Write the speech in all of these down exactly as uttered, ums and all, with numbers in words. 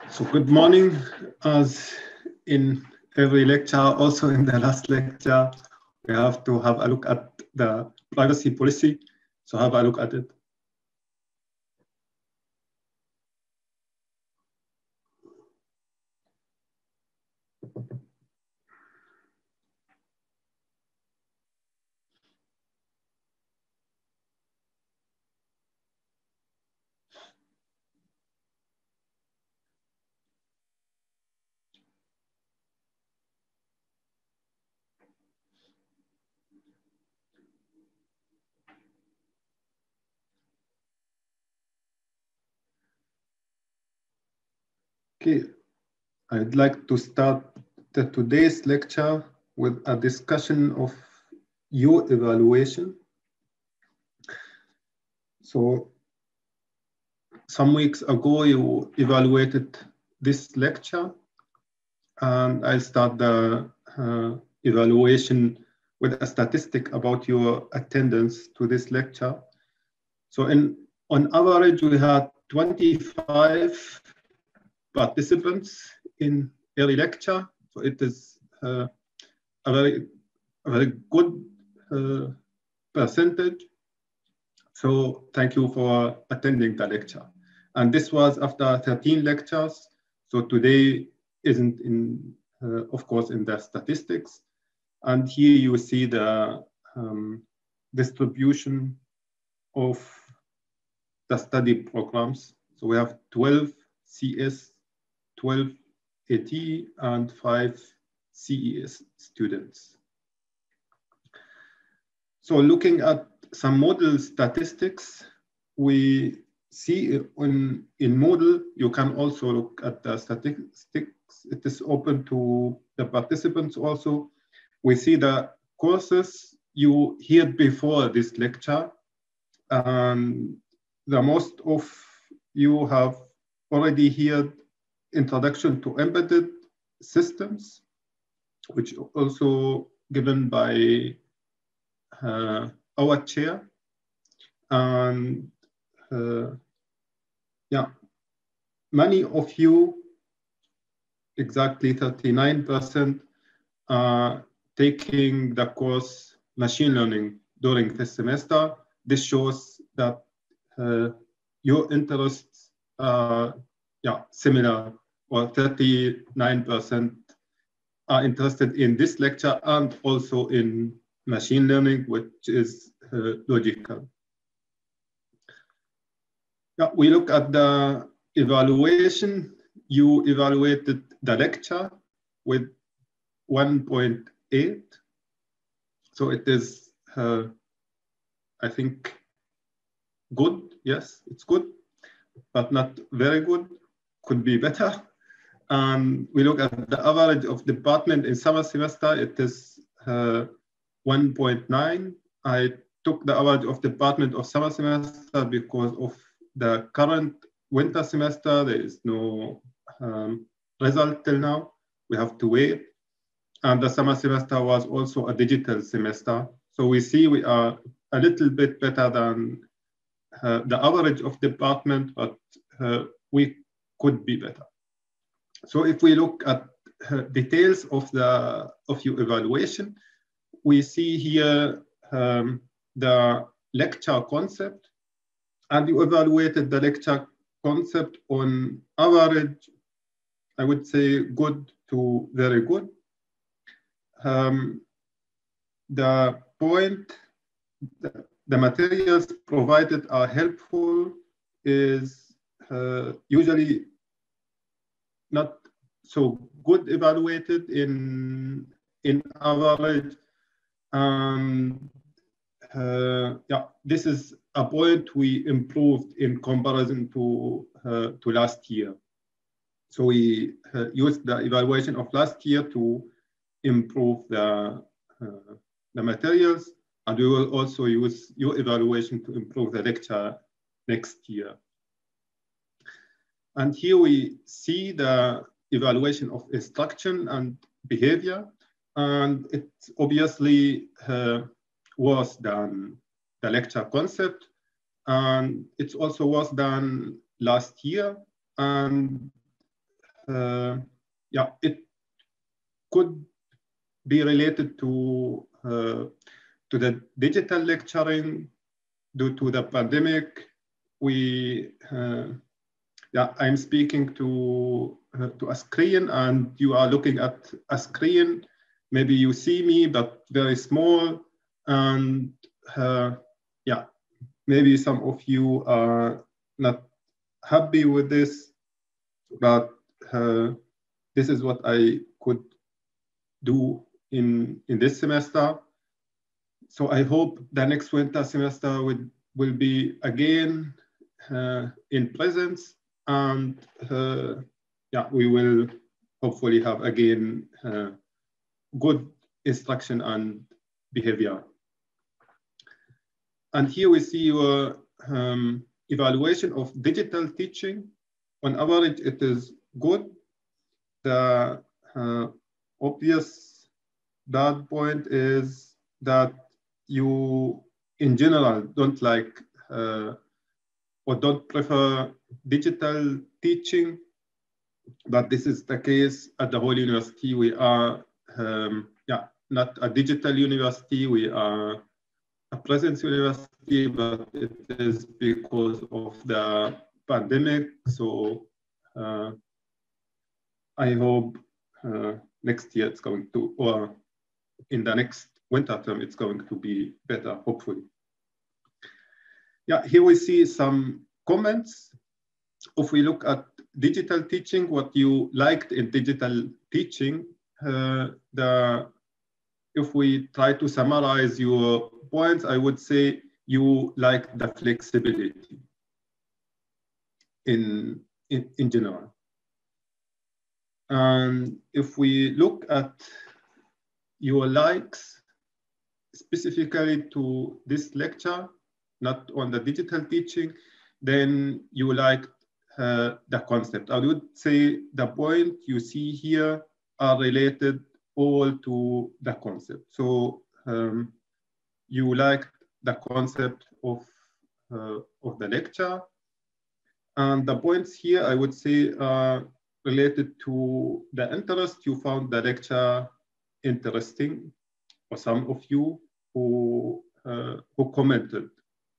So good morning. As in every lecture, also in the last lecture, we have to have a look at the privacy policy. So have a look at it. Okay, I'd like to start the, today's lecture with a discussion of your evaluation. So some weeks ago, you evaluated this lecture, and I'll start the uh, evaluation with a statistic about your attendance to this lecture. So in, on average, we had twenty-five participants in early lecture. So it is uh, a very, a very good uh, percentage. So thank you for attending the lecture. And this was after thirteen lectures. So today isn't in, uh, of course, in the statistics. And here you see the um, distribution of the study programs. So we have twelve C S, twelve A T, and five C E S students. So looking at some model statistics, we see in, in model, you can also look at the statistics. It is open to the participants also. We see the courses you heard before this lecture, and the most of you have already heard Introduction to Embedded Systems, which also given by uh, our chair. And uh, yeah, many of you, exactly thirty-nine percent, are taking the course Machine Learning during this semester. This shows that uh, your interests are yeah, similar, or thirty-nine percent are interested in this lecture and also in machine learning, which is uh, logical. Yeah, we look at the evaluation. You evaluated the lecture with one point eight. So it is, uh, I think, good. Yes, it's good, but not very good. Could be better. And we look at the average of department in summer semester. It is uh, one point nine. I took the average of department of summer semester because of the current winter semester. There is no um, result till now. We have to wait. And the summer semester was also a digital semester. So we see we are a little bit better than uh, the average of department, but uh, we could be better. So if we look at uh, details of the of your evaluation, we see here um, the lecture concept, and you evaluated the lecture concept on average, I would say good to very good. Um, the point, the, the materials provided are helpful is uh, usually not so good evaluated in in average. Um, uh, yeah, this is a point we improved in comparison to uh, to last year. So we uh, used the evaluation of last year to improve the uh, the materials, and we will also use your evaluation to improve the lecture next year. And here we see the evaluation of instruction and behavior, and it's obviously uh, worse than the lecture concept, and it's also worse than last year. And uh, yeah, it could be related to, uh, to the digital lecturing due to the pandemic. We, uh, yeah, I'm speaking to, uh, to a screen and you are looking at a screen. Maybe you see me, but very small. And uh, yeah, maybe some of you are not happy with this, but uh, this is what I could do in, in this semester. So I hope the next winter semester will, will be again uh, in presence, and uh, yeah, we will hopefully have again uh, good instruction and behavior. And here we see your um, evaluation of digital teaching. On average, it is good. The uh, obvious bad point is that you, in general, don't like uh, or don't prefer digital teaching, but this is the case at the whole university. We are, um, yeah, not a digital university. We are a presence university, but it is because of the pandemic. So uh, I hope uh, next year it's going to, or in the next winter term, it's going to be better, hopefully. Yeah, here we see some comments. If we look at digital teaching, what you liked in digital teaching, uh, the if we try to summarize your points, I would say you like the flexibility in, in, in general. And if we look at your likes specifically to this lecture, not on the digital teaching, then you like uh, the concept. I would say the point you see here are related all to the concept. So um, you like the concept of, uh, of the lecture. And the points here, I would say, are related to the interest. You found the lecture interesting, or some of you who, uh, who commented.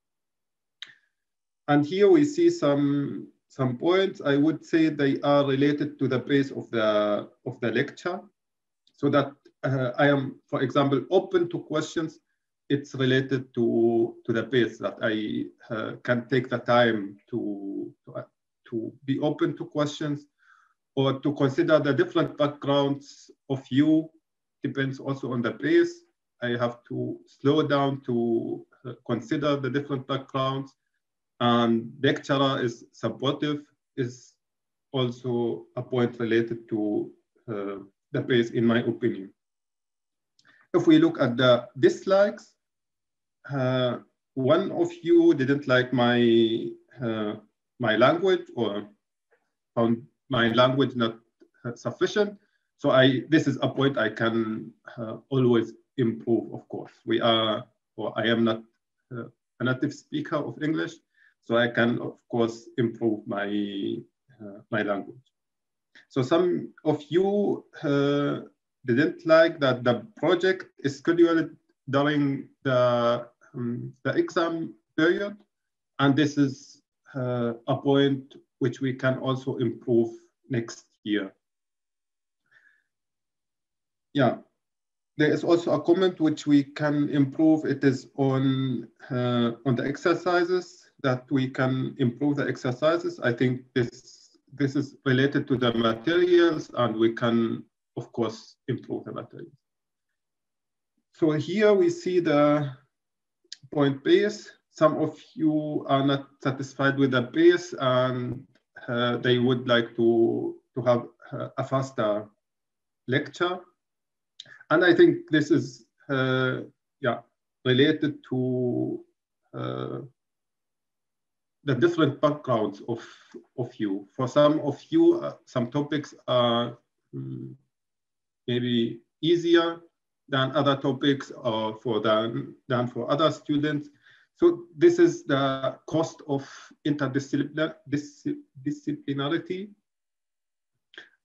And here we see some, some points. I would say they are related to the pace of the, of the lecture. So that uh, I am, for example, open to questions. It's related to, to the pace that I uh, can take the time to, to, uh, to be open to questions, or to consider the different backgrounds of you. Depends also on the pace. I have to slow down to uh, consider the different backgrounds. And lecturer is supportive is also a point related to uh, the pace, in my opinion. If we look at the dislikes, uh, one of you didn't like my, uh, my language, or found my language not uh, sufficient. So I, this is a point I can uh, always improve, of course. We are, or I am not uh, a native speaker of English, so I can, of course, improve my, uh, my language. So some of you uh, didn't like that the project is scheduled during the, um, the exam period. And this is uh, a point which we can also improve next year. Yeah, there is also a comment which we can improve. It is on, uh, on the exercises, that we can improve the exercises. I think this, this is related to the materials, and we can, of course, improve the materials. So here we see the point base. Some of you are not satisfied with the base, and uh, they would like to, to have uh, a faster lecture. And I think this is uh, yeah, related to uh, the different backgrounds of, of you. For some of you, uh, some topics are um, maybe easier than other topics, or for than, than for other students. So this is the cost of interdisciplinarity.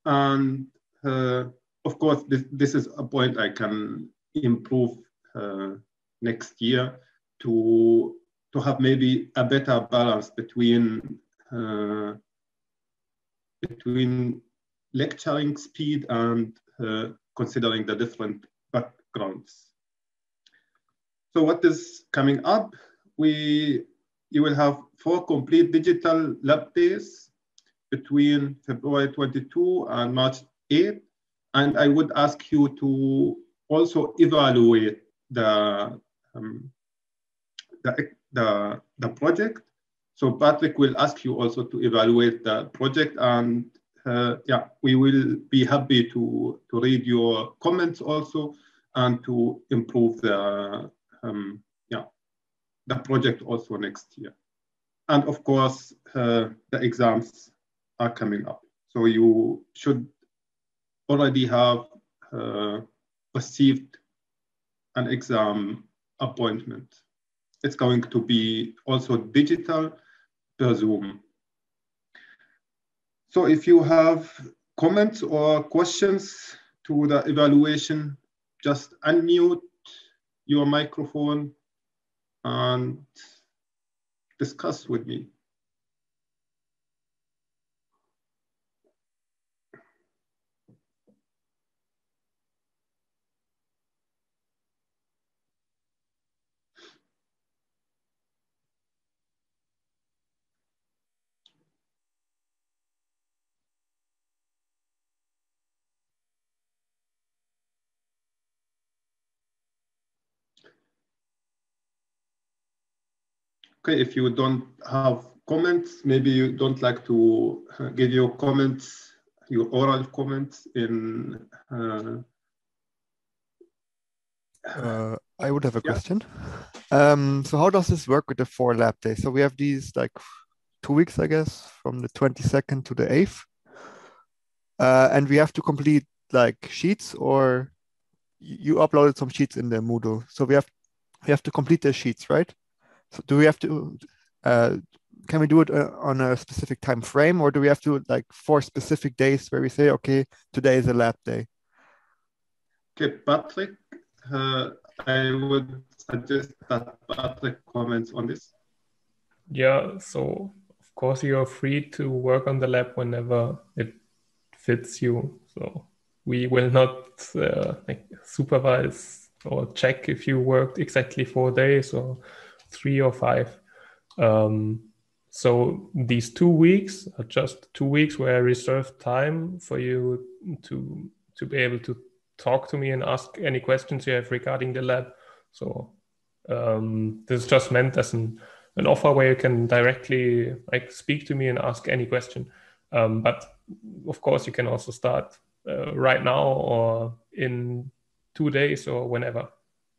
And uh, of course, this, this is a point I can improve uh, next year to, to have maybe a better balance between, uh, between lecturing speed and uh, considering the different backgrounds. So what is coming up? We, you will have four complete digital lab days between February twenty-second and March eighth. And I would ask you to also evaluate the, um, the, the, the project. So Patrick will ask you also to evaluate the project, and uh, yeah, we will be happy to, to read your comments also and to improve the, um, yeah, the project also next year. And of course, uh, the exams are coming up. So you should already have uh, received an exam appointment. It's going to be also digital per Zoom. So if you have comments or questions to the evaluation, just unmute your microphone and discuss with me. Okay, if you don't have comments, maybe you don't like to give your comments, your oral comments in. Uh, uh, I would have a yeah. question. Um, so how does this work with the four lab days? So we have these like two weeks, I guess, from the twenty-second to the eighth. Uh, and we have to complete like sheets, or you uploaded some sheets in the Moodle. So we have we have to complete the sheets, right? So do we have to, uh, can we do it uh, on a specific time frame, or do we have to like four specific days where we say, okay, today is a lab day? Okay, Patrick, uh, I would suggest that Patrick comments on this. Yeah, so of course you are free to work on the lab whenever it fits you. So we will not uh, like supervise or check if you worked exactly four days or three or five. Um, so these two weeks are just two weeks where I reserve time for you to to be able to talk to me and ask any questions you have regarding the lab. So um, this is just meant as an an offer where you can directly like speak to me and ask any question. Um, but of course, you can also start uh, right now or in two days or whenever.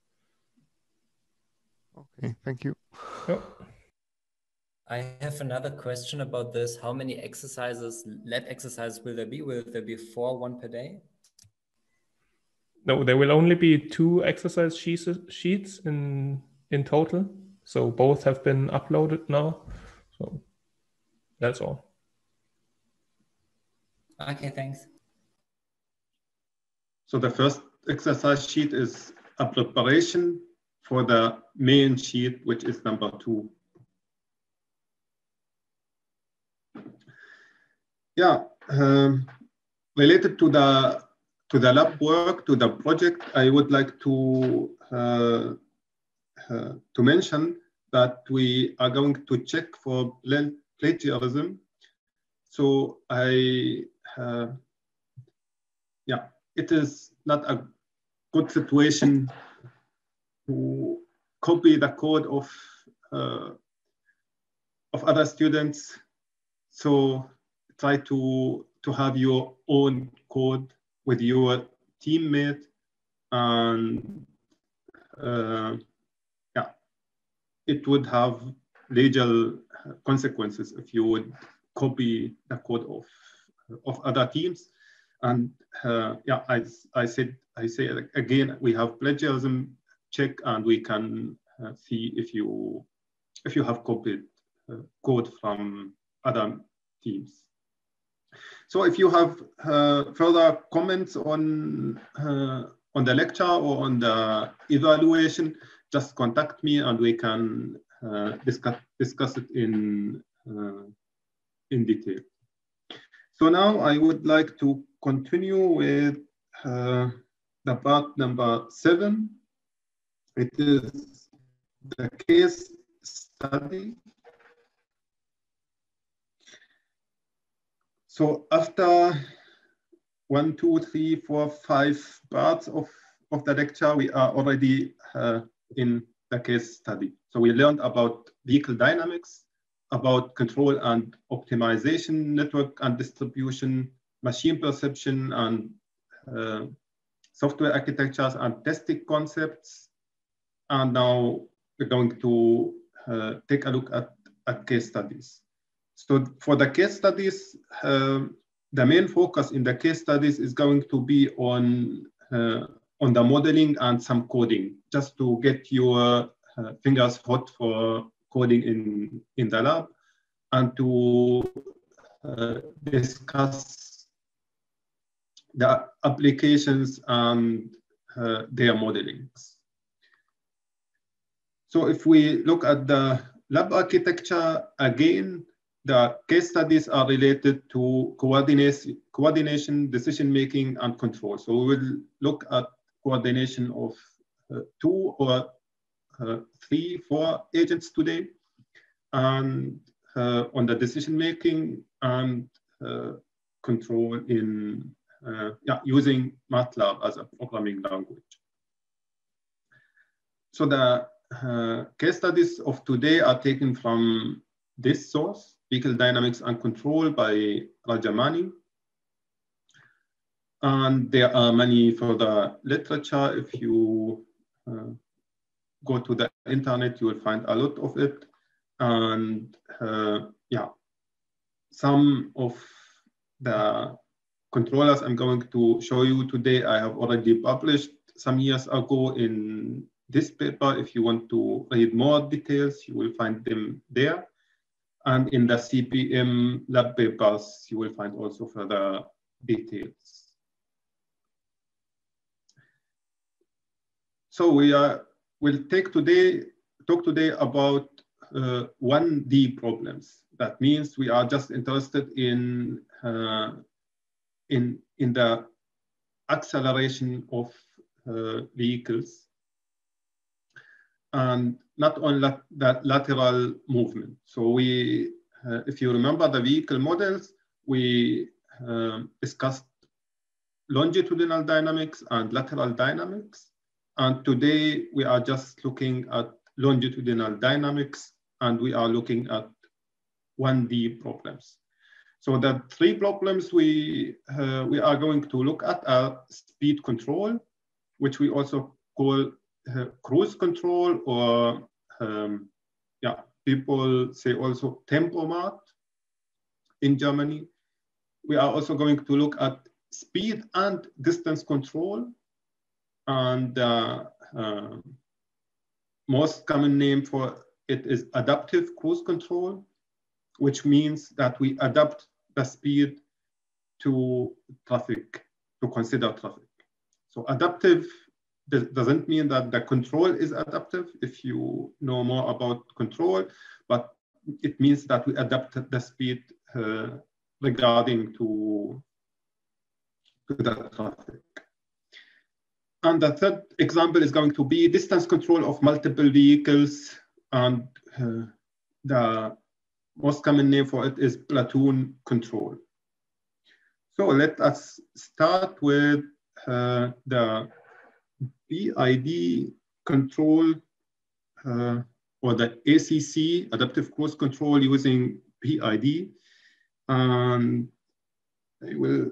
Okay, thank you. Yep. I have another question about this. How many exercises, lab exercises will there be? Will there be four, one per day? No, there will only be two exercise sheets, sheets in in total. So both have been uploaded now. So that's all. Okay, thanks. So the first exercise sheet is a preparation for the main sheet, which is number two. Yeah, um, related to the to the lab work, to the project, I would like to uh, uh, to mention that we are going to check for plagiarism. So I, uh, yeah, it is not a good situation to copy the code of uh, of other students. So try to to have your own code with your teammate, and uh, yeah, it would have legal consequences if you would copy the code of of other teams. And uh, yeah, I I said I say again, we have plagiarism check, and we can uh, see if you if you have copied uh, code from other teams. So if you have uh, further comments on, uh, on the lecture or on the evaluation, just contact me and we can uh, discuss, discuss it in, uh, in detail. So now I would like to continue with uh, the part number seven. It is the case study. So after one, two, three, four, five parts of, of the lecture, we are already uh, in the case study. So we learned about vehicle dynamics, about control and optimization, network and distribution, machine perception, and uh, software architectures and testing concepts. And now we're going to uh, take a look at, at case studies. So for the case studies, uh, the main focus in the case studies is going to be on, uh, on the modeling and some coding, just to get your uh, fingers hot for coding in, in the lab, and to uh, discuss the applications and uh, their modelings. So if we look at the lab architecture, again, the case studies are related to coordination, coordination, decision-making, and control. So we will look at coordination of uh, two or uh, three, four agents today, and uh, on the decision-making and uh, control in uh, yeah, using MATLAB as a programming language. So the uh, case studies of today are taken from this source, Vehicle Dynamics and Control by Rajamani. And there are many further literature. If you uh, go to the internet, you will find a lot of it. And uh, yeah, some of the controllers I'm going to show you today, I have already published some years ago in this paper. If you want to read more details, you will find them there. And in the C P M lab papers, you will find also further details. So we are, will take today, talk today about uh, one D problems. That means we are just interested in, uh, in, in the acceleration of uh, vehicles, and not on la the lateral movement. So we, uh, if you remember the vehicle models, we um, discussed longitudinal dynamics and lateral dynamics. And today we are just looking at longitudinal dynamics, and we are looking at one D problems. So the three problems we, uh, we are going to look at are speed control, which we also call uh, cruise control, or um, yeah, people say also tempomat in Germany. We are also going to look at speed and distance control, and the uh, uh, most common name for it is adaptive cruise control, which means that we adapt the speed to traffic, to consider traffic. So adaptive doesn't mean that the control is adaptive, if you know more about control, but it means that we adapt the speed uh, regarding to, to the traffic. And the third example is going to be distance control of multiple vehicles, and uh, the most common name for it is platoon control. So let us start with uh, the P I D control, uh, or the A C C, adaptive cruise control using P I D. And I will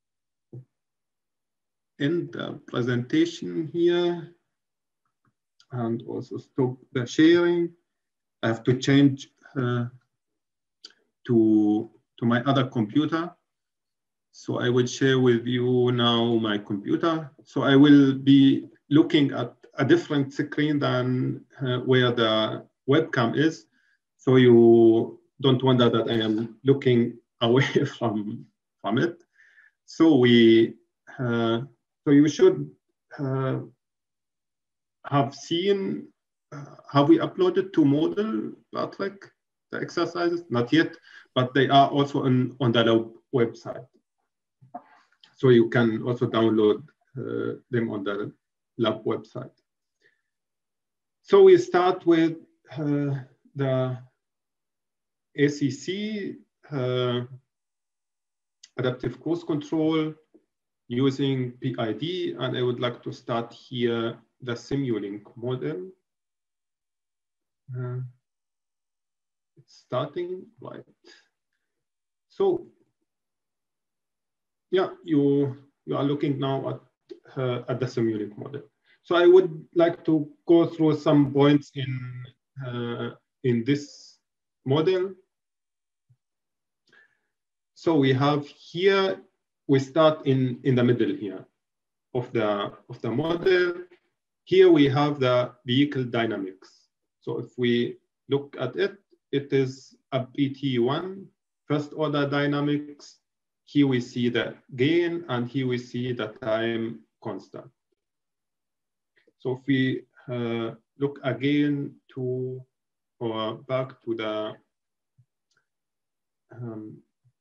end the presentation here and also stop the sharing. I have to change uh, to, to my other computer. So I will share with you now my computer. So I will be looking at a different screen than uh, where the webcam is. So you don't wonder that I am looking away from, from it. So we, uh, so you should uh, have seen, uh, have we uploaded to Moodle, Patrick, the exercises? Not yet, but they are also on, on the lab website. So you can also download uh, them on the lab website. So we start with uh, the A C C, uh, adaptive cruise control using P I D, and I would like to start here the Simulink model. Uh, it's starting, right. So, yeah, you, you are looking now at, uh, at the Simulink model. So I would like to go through some points in, uh, in this model. So we have here, we start in, in the middle here of the, of the model. Here we have the vehicle dynamics. So if we look at it, it is a P T one, first order dynamics. Here we see the gain, and here we see the time constant. So if we uh, look again to, or back to the, um,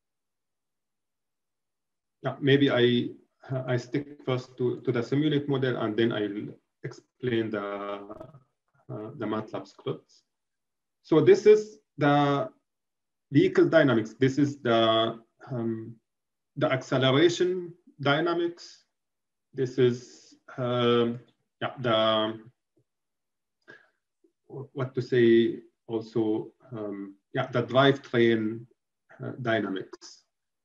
yeah, maybe I, I stick first to, to the Simulink model, and then I'll explain the, uh, the MATLAB scripts. So this is the vehicle dynamics. This is the, um, the acceleration dynamics. This is um, yeah, the, what to say also, um, yeah, the drivetrain uh, dynamics.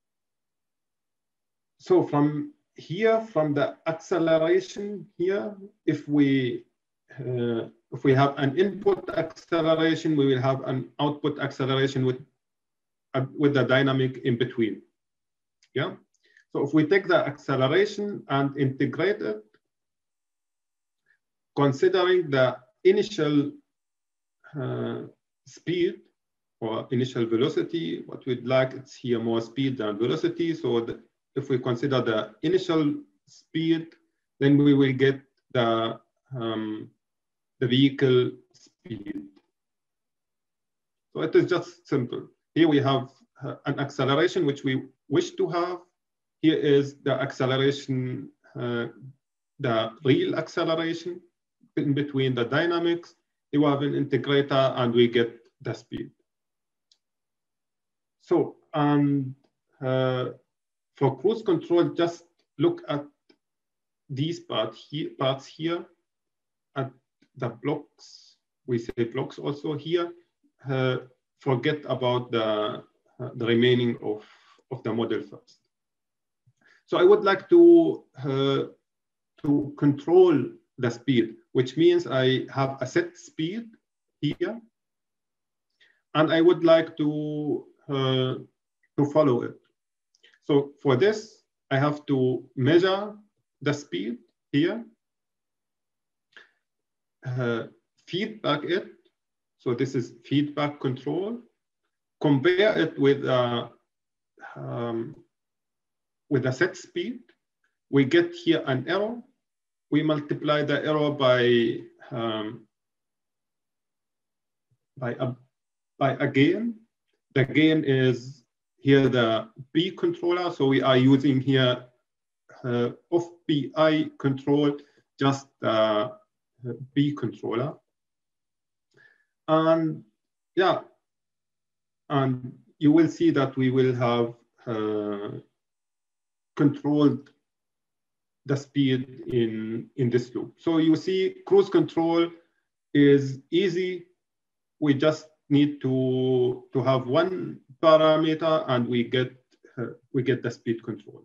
So from here, from the acceleration here, if we uh, if we have an input acceleration, we will have an output acceleration with uh, with the dynamic in between. Yeah. So if we take the acceleration and integrate it, considering the initial uh, speed or initial velocity, what we'd like, it's here more speed than velocity. So the, if we consider the initial speed, then we will get the, um, the vehicle speed. So it is just simple. Here we have uh, an acceleration which we wish to have. Here is the acceleration, uh, the real acceleration in between the dynamics. You have an integrator and we get the speed. So, and uh, for cruise control, just look at these part here, parts here, at the blocks. We say blocks also here. Uh, forget about the, uh, the remaining of, of the model first. So I would like to, uh, to control the speed, which means I have a set speed here, and I would like to, uh, to follow it. So for this, I have to measure the speed here, uh, feedback it. So this is feedback control. Compare it with, uh, um, with a set speed. We get here an error. We multiply the error by, um, by, a, by a gain. The gain is here the B controller. So we are using here uh, of P I control, just the uh, B controller. And yeah, and you will see that we will have uh, controlled the speed in, in this loop. So you see cruise control is easy. We just need to, to have one parameter and we get, uh, we get the speed control.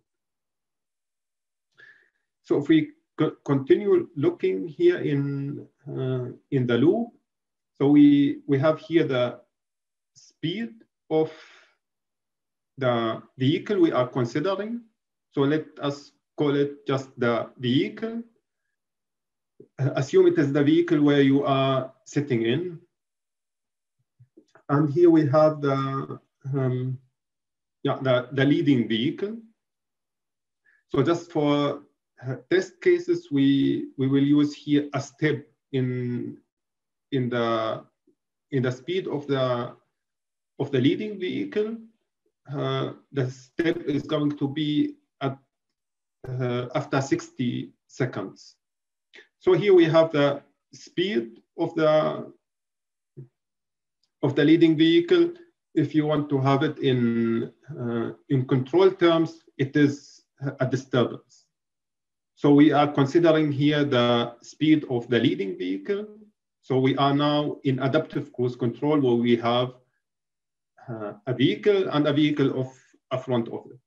So if we co continue looking here in, uh, in the loop, so we, we have here the speed of the vehicle we are considering. So let us call it just the vehicle. Assume it is the vehicle where you are sitting in. And here we have the, um, yeah, the, the leading vehicle. So just for uh, test cases, we, we will use here a step in, in, the, in the speed of the, of the leading vehicle. Uh, the step is going to be at, uh, after sixty seconds. So here we have the speed of the, of the leading vehicle. If you want to have it in, uh, in control terms, it is a disturbance. So we are considering here the speed of the leading vehicle. So we are now in adaptive cruise control, where we have uh, a vehicle and a vehicle of a front of it.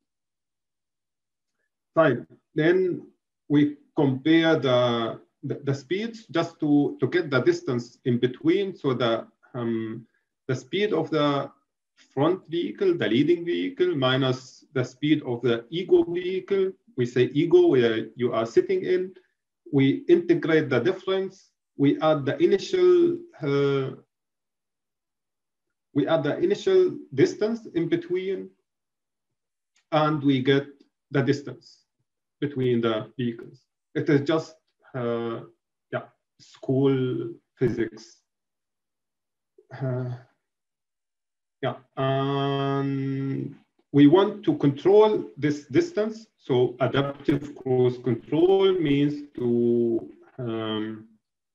Fine. Then we compare the, the, the speeds just to, to get the distance in between. So the, um, the speed of the front vehicle, the leading vehicle, minus the speed of the ego vehicle. We say ego, where you are sitting in. We integrate the difference. We add the initial, uh, we add the initial distance in between, and we get the distance between the vehicles. It is just, uh, yeah, school physics. Uh, Yeah, and we want to control this distance. So adaptive cruise control means to, um,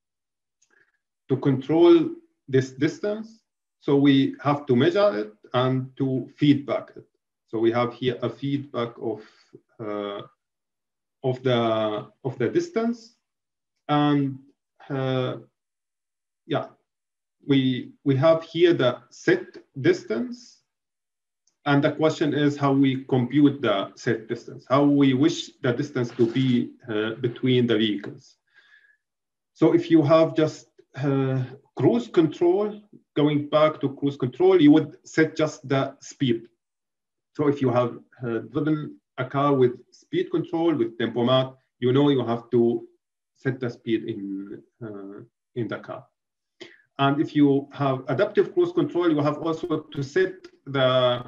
to control this distance. So we have to measure it and to feedback it. So we have here a feedback of, uh, of, the, of the distance. And uh, yeah, We, we have here the set distance, and the question is how we compute the set distance, how we wish the distance to be uh, between the vehicles. So if you have just uh, cruise control, going back to cruise control, you would set just the speed. So if you have uh, driven a car with speed control, with tempomat, you know you have to set the speed in, uh, in the car. And if you have adaptive cruise control, you have also to set the,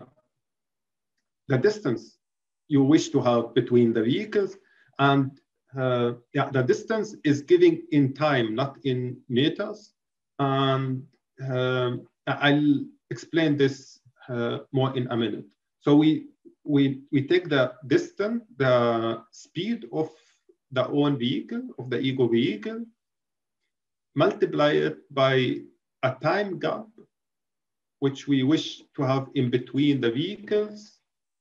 the distance you wish to have between the vehicles. And uh, yeah, the distance is given in time, not in meters. And um, I'll explain this uh, more in a minute. So we, we, we take the distance, the speed of the own vehicle, of the ego vehicle, multiply it by a time gap, which we wish to have in between the vehicles,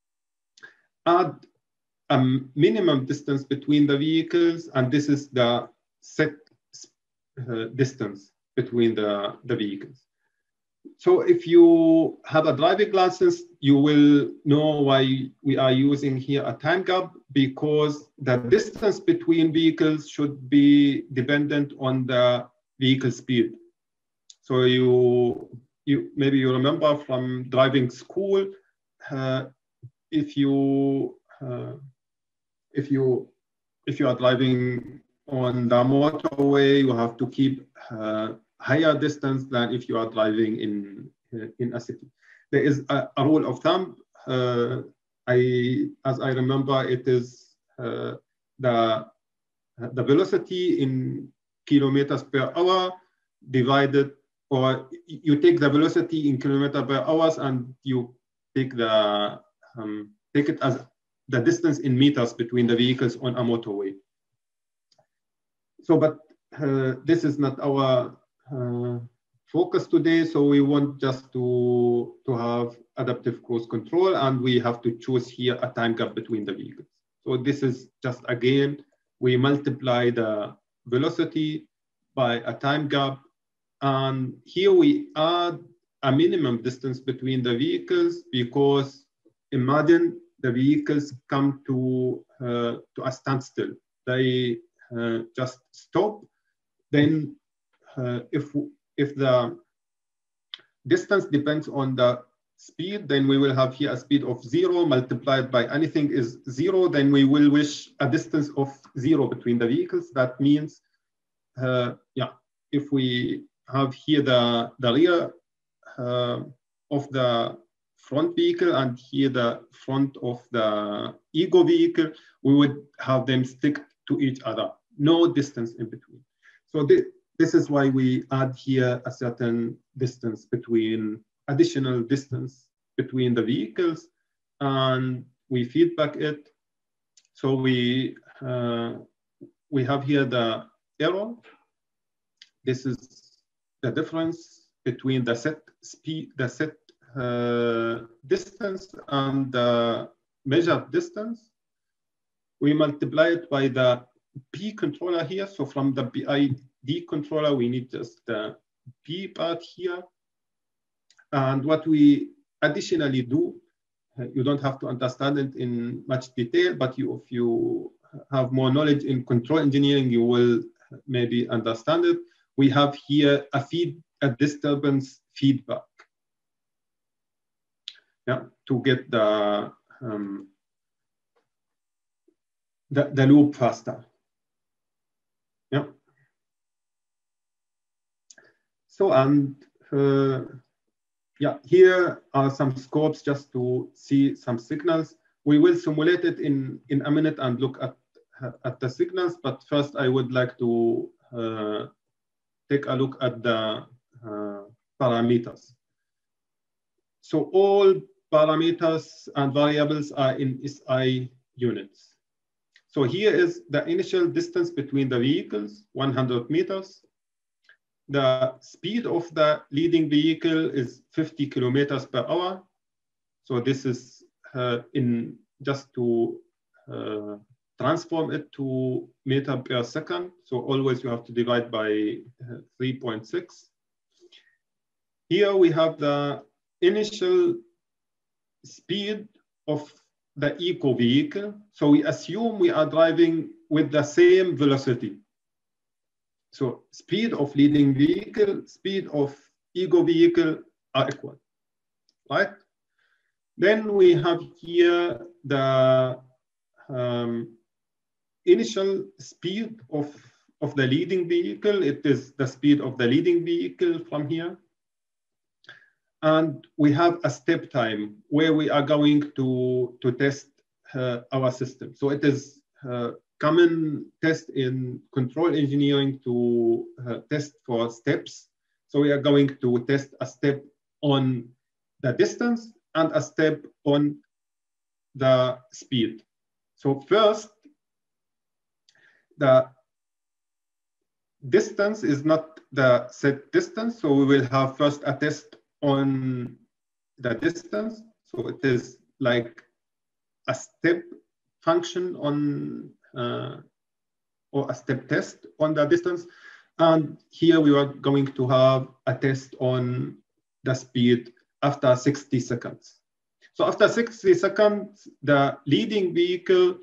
add a minimum distance between the vehicles, and this is the set uh, distance between the, the vehicles. So if you have a driving license, you will know why we are using here a time gap, because the distance between vehicles should be dependent on the vehicle speed. So you, you maybe you remember from driving school, uh, if you uh, if you if you are driving on the motorway, you have to keep uh, higher distance than if you are driving in in a city. There is a, a rule of thumb. Uh, I as I remember, it is uh, the the velocity in kilometers per hour divided, or you take the velocity in kilometer per hours and you take the um, take it as the distance in meters between the vehicles on a motorway. So, but uh, this is not our uh, focus today. So we want just to to have adaptive cruise control, and we have to choose here a time gap between the vehicles. So this is just, again, we multiply the velocity by a time gap. And here we add a minimum distance between the vehicles, because imagine the vehicles come to, uh, to a standstill. They uh, just stop. Then uh, if, if the distance depends on the speed, then we will have here a speed of zero multiplied by anything is zero. Then we will wish a distance of zero between the vehicles. That means, uh, yeah, if we have here the, the rear uh, of the front vehicle and here the front of the ego vehicle, we would have them stick to each other, no distance in between. So th this is why we add here a certain distance between, additional distance between the vehicles, and we feedback it. So we, uh, we have here the error. This is the difference between the set speed, the set uh, distance and the measured distance. We multiply it by the P controller here. So from the B I D controller, we need just the P part here. And what we additionally do, uh, you don't have to understand it in much detail, but you, if you have more knowledge in control engineering, you will maybe understand it. We have here a feed, a disturbance feedback, yeah, to get the um, the, the loop faster. Yeah. So, and uh, yeah, here are some scopes just to see some signals. We will simulate it in, in a minute and look at, at the signals, but first I would like to uh, take a look at the uh, parameters. So all parameters and variables are in S I units. So here is the initial distance between the vehicles, one hundred meters. The speed of the leading vehicle is fifty kilometers per hour. So this is uh, in just to uh, transform it to meter per second. So always you have to divide by uh, three point six. Here we have the initial speed of the eco vehicle. So we assume we are driving with the same velocity. So speed of leading vehicle, speed of ego vehicle are equal, right? Then we have here the um, initial speed of, of the leading vehicle. It is the speed of the leading vehicle from here. And we have a step time where we are going to, to test uh, our system. So it is a common test in control engineering to uh, test for steps. So we are going to test a step on the distance and a step on the speed. So first, the distance is not the set distance. So we will have first a test on the distance. So it is like a step function on, uh, or a step test on the distance. And here we are going to have a test on the speed after sixty seconds. So after sixty seconds, the leading vehicle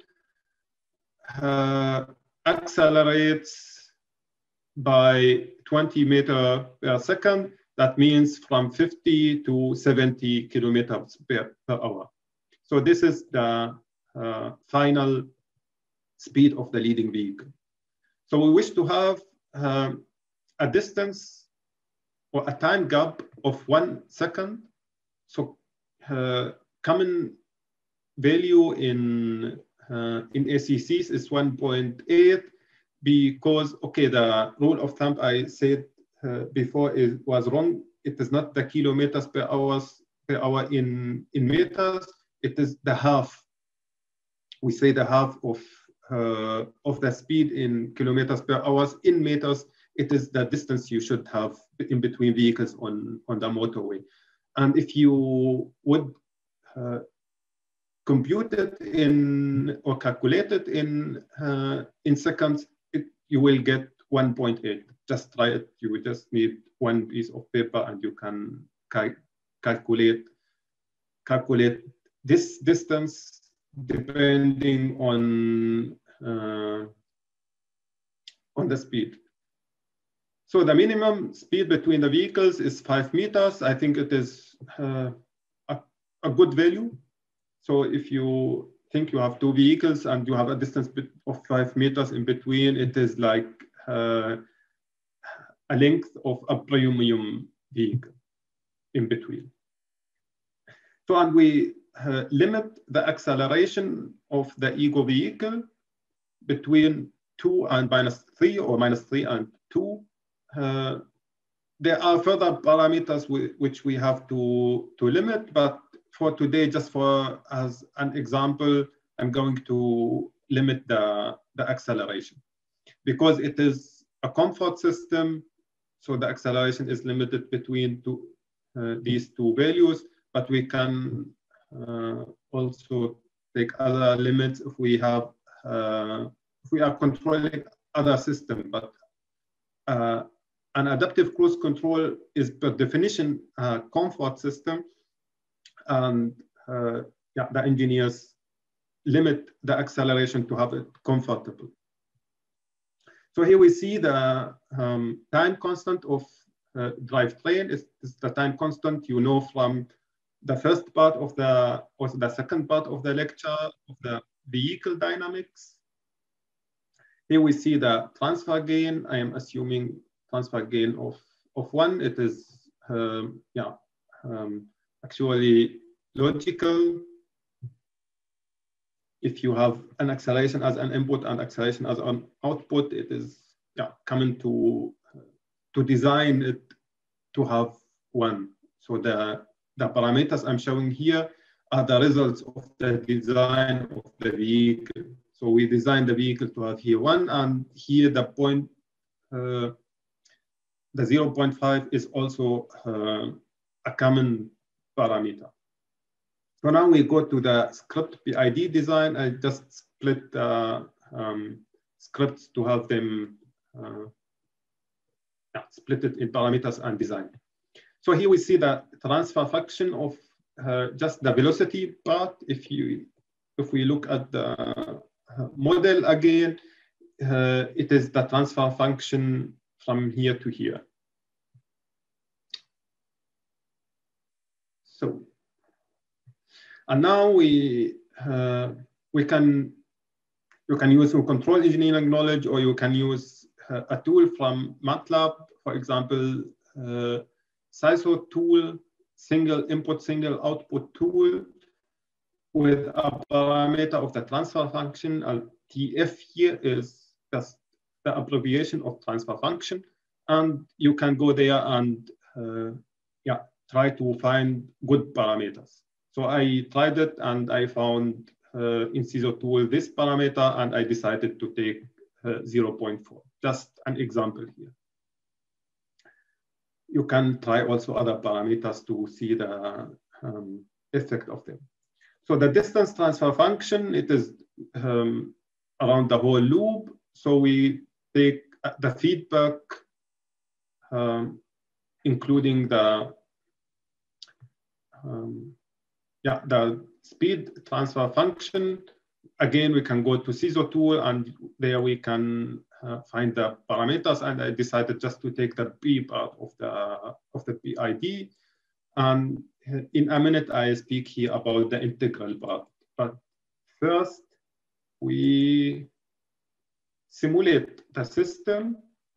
uh, accelerates by twenty meters per second. That means from fifty to seventy kilometers per, per hour. So this is the uh, final speed of the leading vehicle. So we wish to have um, a distance or a time gap of one second. So uh, common value in, uh, in A C Cs is one point eight because, okay, the rule of thumb I said Uh, before it was wrong. It is not the kilometers per hours per hour in in meters. It is the half. We say the half of uh, of the speed in kilometers per hours in meters. It is the distance you should have in between vehicles on on the motorway. And if you would uh, compute it in or calculate it in uh, in seconds, it, you will get one point eight. Just try it. You will just need one piece of paper and you can cal calculate calculate this distance depending on uh, on the speed. So the minimum speed between the vehicles is five meters. I think it is uh, a, a good value. So if you think you have two vehicles and you have a distance of five meters in between, it is like uh, a length of a premium vehicle in between. So, and we uh, limit the acceleration of the ego vehicle between two and minus three, or minus three and two. Uh, there are further parameters we, which we have to, to limit, but for today, just for as an example, I'm going to limit the, the acceleration because it is a comfort system. So the acceleration is limited between two, uh, these two values, but we can uh, also take other limits if we have, uh, if we are controlling other system. But uh, an adaptive cruise control is per definition a comfort system, and uh, yeah, the engineers limit the acceleration to have it comfortable. So here we see the um, time constant of uh, drivetrain is, is the time constant you know from the first part of the, or the second part of the lecture of the vehicle dynamics. Here we see the transfer gain. I am assuming transfer gain of, of one. It is, um, yeah, um, actually logical. If you have an acceleration as an input and acceleration as an output, it is yeah, coming to, to design it to have one. So the, the parameters I'm showing here are the results of the design of the vehicle. So we designed the vehicle to have here one, and here the point, uh, the zero point five is also uh, a common parameter. So now we go to the script P I D design. I just split uh, um, scripts to have them uh, yeah, split it in parameters and design. So here we see the transfer function of uh, just the velocity part. If you, if we look at the model again, uh, it is the transfer function from here to here. So. And now we uh, we can you can use your control engineering knowledge, or you can use uh, a tool from MATLAB, for example, uh, S I S O tool, single input, single output tool with a parameter of the transfer function. And T F here is just the abbreviation of transfer function, and you can go there and uh, yeah try to find good parameters. So I tried it and I found uh, in S I S O tool this parameter, and I decided to take uh, zero point four, just an example here. You can try also other parameters to see the um, effect of them. So the distance transfer function, it is um, around the whole loop. So we take the feedback, um, including the um, Yeah, the speed transfer function. Again, we can go to S I S O tool, and there we can uh, find the parameters. And I decided just to take the P part of the of the P I D. And in a minute, I speak here about the integral part. But first, we simulate the system.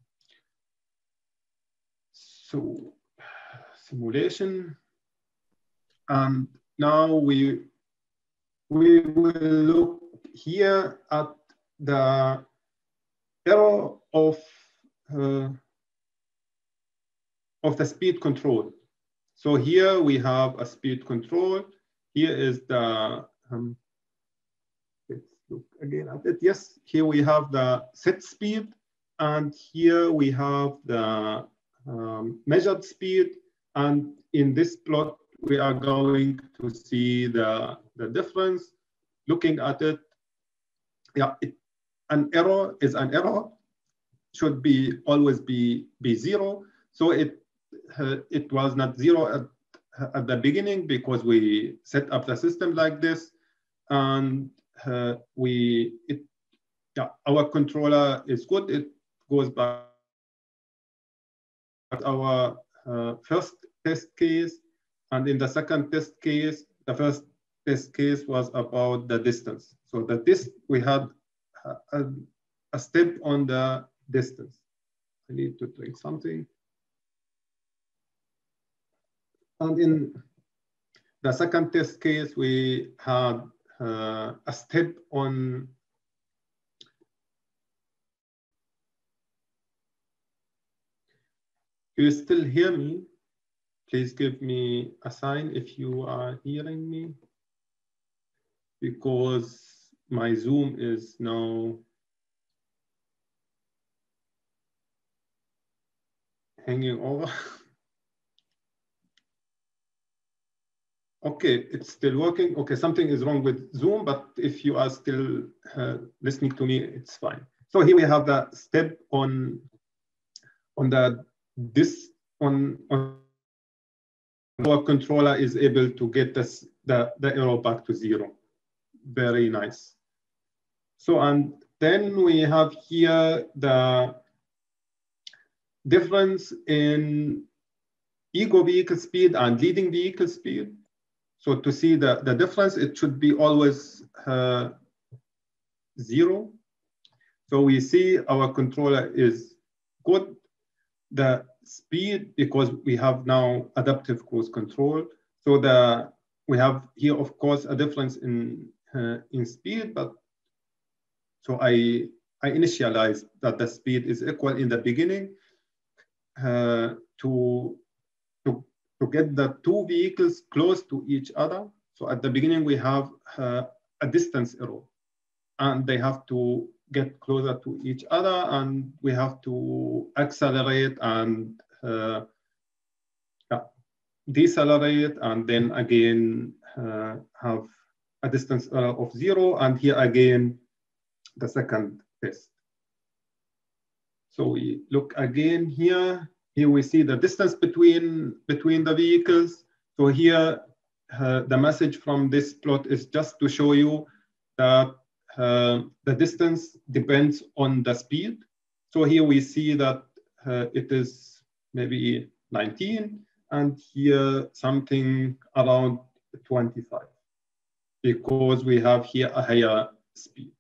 So simulation, and now we, we will look here at the error of, uh, of the speed control. So here we have a speed control. Here is the, um, let's look again at it. Yes, here we have the set speed, and here we have the um, measured speed. And in this plot, we are going to see the, the difference. Looking at it, yeah, it, an error is an error, should be always be, be zero. So it, uh, it was not zero at, at the beginning because we set up the system like this. And uh, we, it, yeah, our controller is good. It goes back to our uh, first test case. And in the second test case, the first test case was about the distance. So that this, we had a, a step on the distance. I need to drink something. And in the second test case, we had uh, a step on do you still hear me? Please give me a sign if you are hearing me, because my Zoom is now hanging over. Okay, it's still working. Okay, something is wrong with Zoom, but if you are still uh, listening to me, it's fine. So here we have the step on on the this on, on our controller is able to get this the, the arrow back to zero. Very nice. So and then we have here the difference in ego vehicle speed and leading vehicle speed. So to see the, the difference, it should be always uh, zero. So we see our controller is good. The speed, because we have now adaptive cruise control. So the we have here, of course, a difference in uh, in speed, but so I I initialized that the speed is equal in the beginning uh, to to to get the two vehicles close to each other. So at the beginning we have uh, a distance error, and they have to get closer to each other, and we have to accelerate and uh, yeah, decelerate, and then again uh, have a distance error of zero, and here again the second test. So we look again here. Here we see the distance between between the vehicles. So here uh, the message from this plot is just to show you that Uh, the distance depends on the speed. So here we see that uh, it is maybe nineteen, and here something around twenty-five, because we have here a higher speed.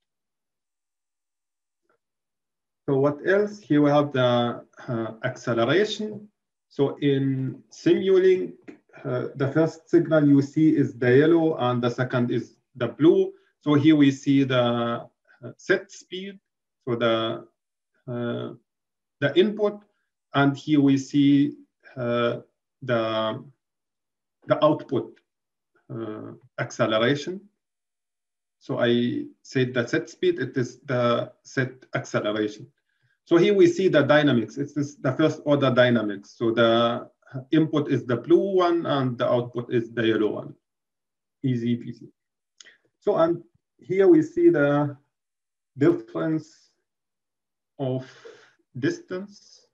So what else? Here we have the uh, acceleration. So in Simulink, uh, the first signal you see is the yellow, and the second is the blue. So here we see the uh, set speed, so the uh, the input, and here we see uh, the the output uh, acceleration. So I said the set speed, it is the set acceleration. So here we see the dynamics. It's this, the first order dynamics. So the input is the blue one, and the output is the yellow one. Easy peasy. So and here we see the difference of distance.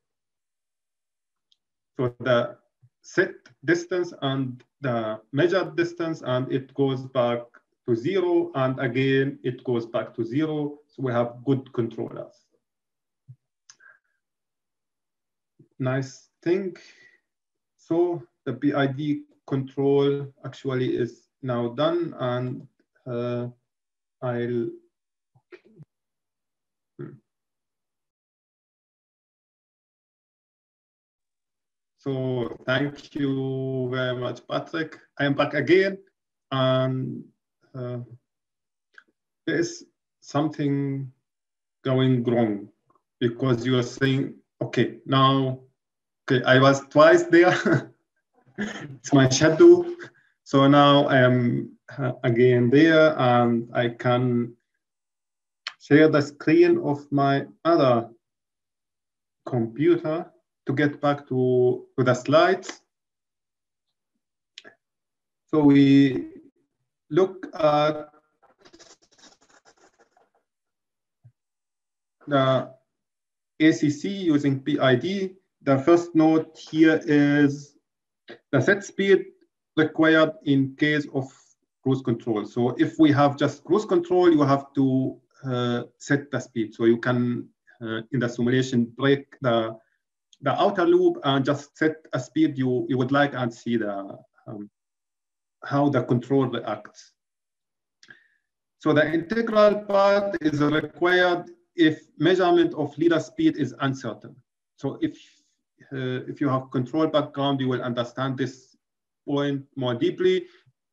So the set distance and the measured distance, and it goes back to zero, and again it goes back to zero. So we have good controllers. Nice thing. So the P I D control actually is now done, and uh, I'll hmm. So thank you very much, Patrick. I am back again, and uh, there is something going wrong, because you are saying, okay, now, okay, I was twice there. It's my shadow. So now I am uh, again there, and I can share the screen of my other computer to get back to, to the slides. So we look at the A C C using P I D. The first note here is the set speed required in case of cruise control. So if we have just cruise control, you have to uh, set the speed. So you can, uh, in the simulation, break the, the outer loop and just set a speed you, you would like, and see the, um, how the control reacts. So the integral part is required if measurement of leader speed is uncertain. So if, uh, if you have control background, you will understand this point more deeply.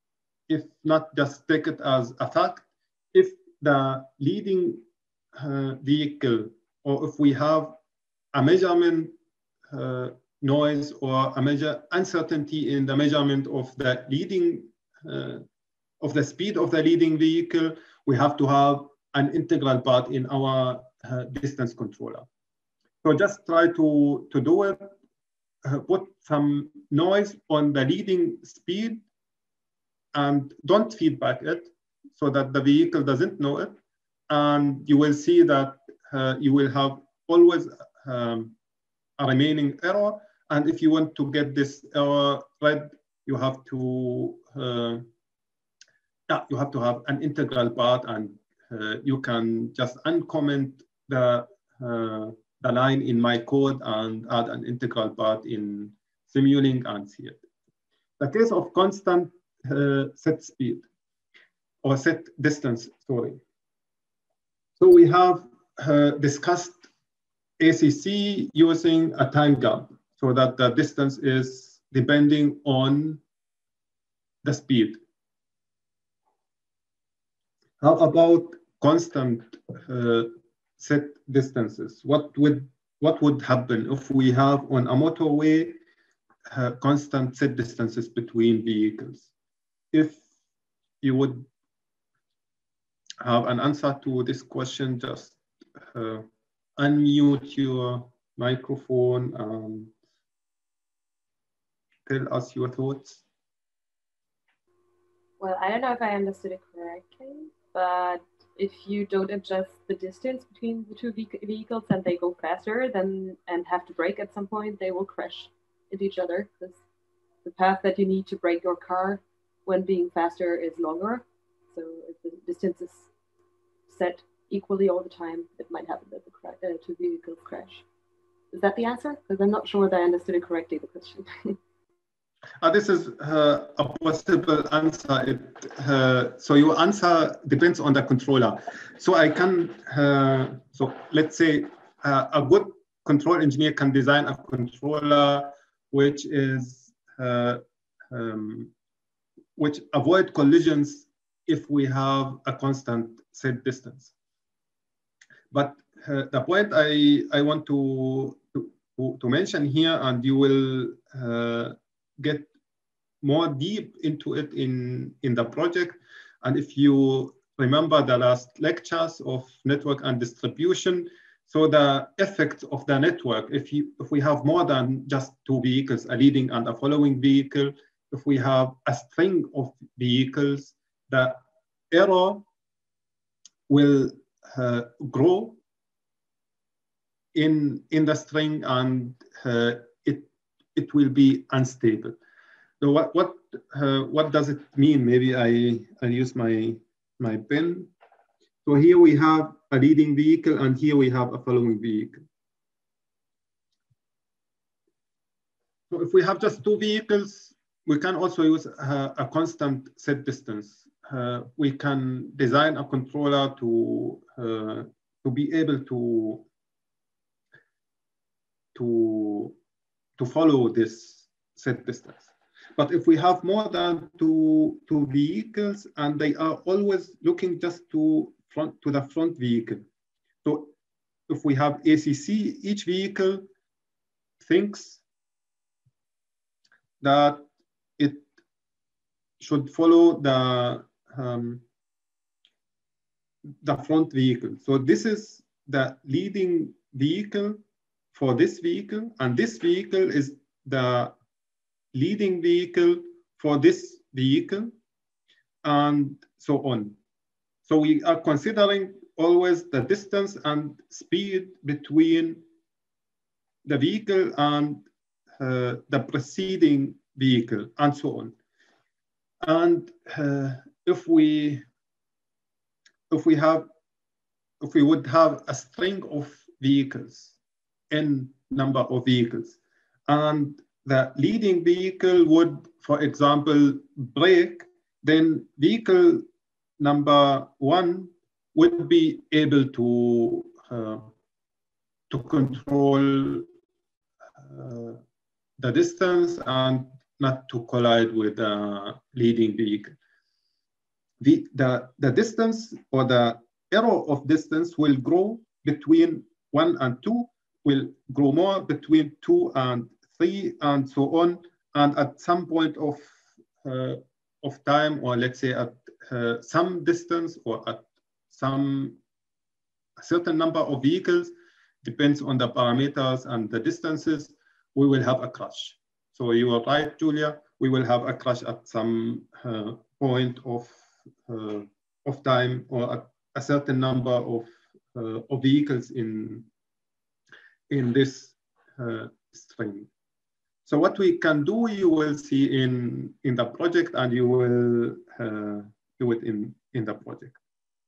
if not just take it as a fact, if the leading uh, vehicle, or if we have a measurement uh, noise or a measure uncertainty in the measurement of the leading, uh, of the speed of the leading vehicle, we have to have an integral part in our uh, distance controller. So just try to, to do it, uh, put some noise on the leading speed and don't feedback it so that the vehicle doesn't know it. And you will see that uh, you will have always um, a remaining error. And if you want to get this error read, you have to uh, yeah, you have to have an integral part, and uh, you can just uncomment the uh, the line in my code and add an integral part in Simulink and see it. The case of constant uh, set speed or set distance, sorry. So we have uh, discussed A C C using a time gap so that the distance is depending on the speed. How about constant uh, set distances? What would, what would happen if we have on a motorway uh, constant set distances between vehicles? If you would have an answer to this question, just uh, unmute your microphone and tell us your thoughts. Well, I don't know if I understood it correctly, but if you don't adjust the distance between the two ve vehicles and they go faster then and have to brake at some point, they will crash into each other because the path that you need to brake your car when being faster is longer. So if the distance is set equally all the time, it might happen that the uh, two vehicles crash. Is that the answer? Because I'm not sure that I understood it correctly, the question. Uh, this is uh, a possible answer. It, uh, so your answer depends on the controller. So I can, uh, so let's say uh, a good control engineer can design a controller which is, uh, um, which avoid collisions if we have a constant set distance. But uh, the point I, I want to, to, to mention here, and you will uh, get more deep into it in, in the project. And if you remember the last lectures of network and distribution, so the effects of the network, if, you, if we have more than just two vehicles, a leading and a following vehicle, if we have a string of vehicles, the error will uh, grow in, in the string, and uh, it, it will be unstable. So what, what, uh, what does it mean? Maybe I, I use my, my pen. So here we have a leading vehicle, and here we have a following vehicle. So if we have just two vehicles, we can also use a, a constant set distance. Uh, we can design a controller to, uh, to be able to, to, to follow this set distance. But if we have more than two, two vehicles and they are always looking just to front to the front vehicle. So if we have A C C, each vehicle thinks that it should follow the um, the front vehicle. So this is the leading vehicle for this vehicle, and this vehicle is the leading vehicle for this vehicle, and so on. So we are considering always the distance and speed between the vehicle and uh, the preceding vehicle, and so on. And uh, if we if we have if we would have a string of vehicles, n number of vehicles, and the leading vehicle would, for example, brake, then vehicle number one would be able to, uh, to control uh, the distance and not to collide with the leading vehicle. the, the, the distance or the error of distance will grow between one and two, will grow more between two and three, and so on. And at some point of, uh, of time, or let's say at uh, some distance or at some a certain number of vehicles, depends on the parameters and the distances, we will have a crash. So you are right, Julia, we will have a crash at some uh, point of, uh, of time, or at a certain number of, uh, of vehicles in, in this uh, string. So what we can do, you will see in, in the project, and you will uh, do it in, in the project.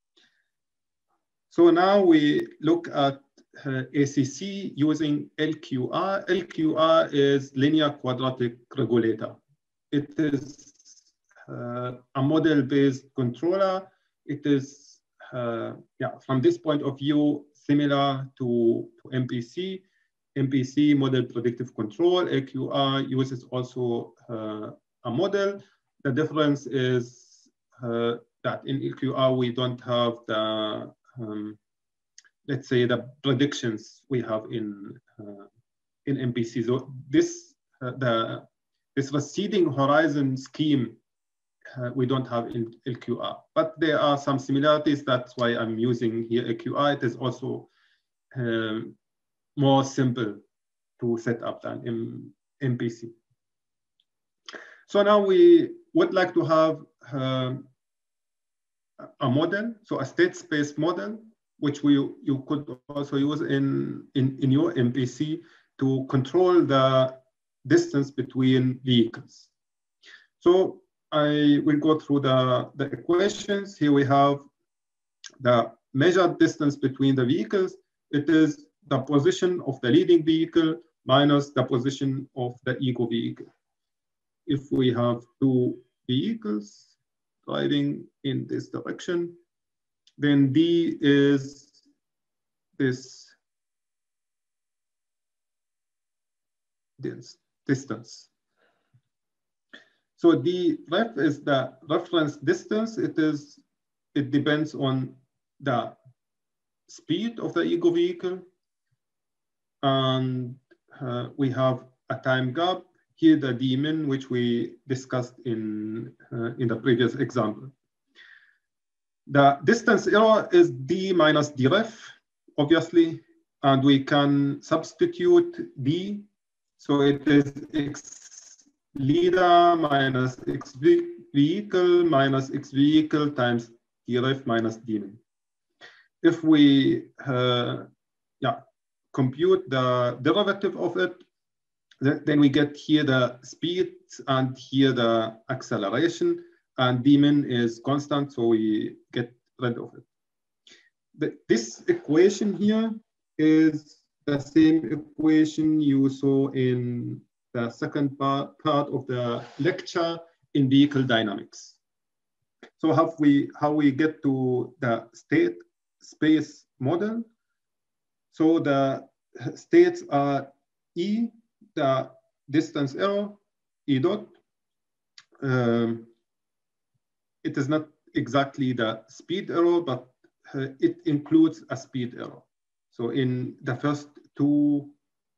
So now we look at uh, A C C using L Q R. L Q R is linear quadratic regulator. It is uh, a model-based controller. It is, uh, yeah, from this point of view, similar to, to M P C. M P C, model predictive control. L Q R uses also uh, a model. The difference is uh, that in L Q R, we don't have the Um, let's say the predictions we have in uh, in M P C. So this uh, the this receding horizon scheme uh, we don't have in L Q R, but there are some similarities. That's why I'm using here L Q R. It is also um, more simple to set up than in M P C. So now we would like to have um, a model, so a state space model, which we you could also use in, in, in your M P C to control the distance between vehicles. So I will go through the, the equations. Here we have the measured distance between the vehicles. It is the position of the leading vehicle minus the position of the ego vehicle. If we have two vehicles driving in this direction, then D is this, this distance. So D ref is the reference distance. It is, it depends on the speed of the ego vehicle. And uh, we have a time gap. Here the D min, which we discussed in, uh, in the previous example. The distance error is D minus D ref, obviously, and we can substitute D. So it is X leader minus X vehicle minus X vehicle times D ref minus D min. If we uh, yeah, compute the derivative of it, then we get here the speed and here the acceleration, and D min is constant, so we get rid of it. The, this equation here is the same equation you saw in the second part, part of the lecture in vehicle dynamics. So how we, how we get to the state space model. So the states are E, the distance error, E dot. Um, it is not exactly the speed error, but uh, it includes a speed error. So in the first two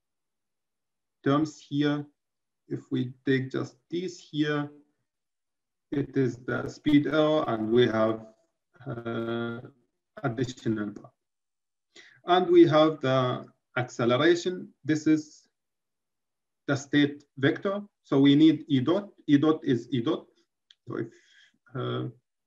terms here, if we take just these here, it is the speed error, and we have uh, additional part. And we have the acceleration. This is the state vector. So we need E dot. E dot is E dot. So if, uh,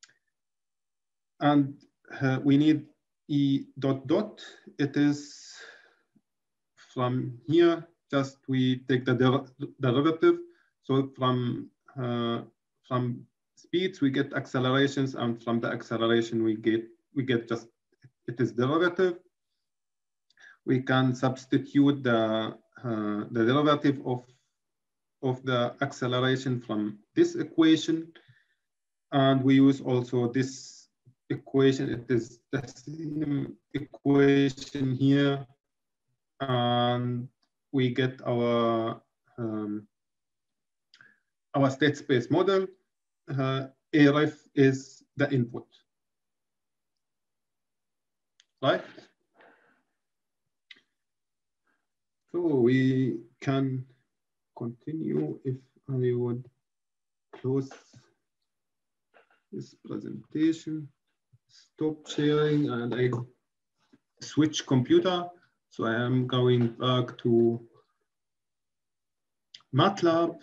and uh, we need E dot dot. It is from here, just we take the der derivative. So from, uh, from speeds, we get accelerations, and from the acceleration, we get, we get just, it is derivative. We can substitute the, uh, the derivative of, of the acceleration from this equation. And we use also this equation. It is the same equation here. And we get our, um, our state space model. Uh, A ref is the input, right? So we can continue if I would close this presentation, stop sharing, and I switch computer. So I am going back to MATLAB.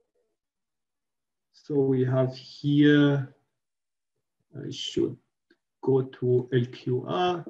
So we have here, I should go to L Q R.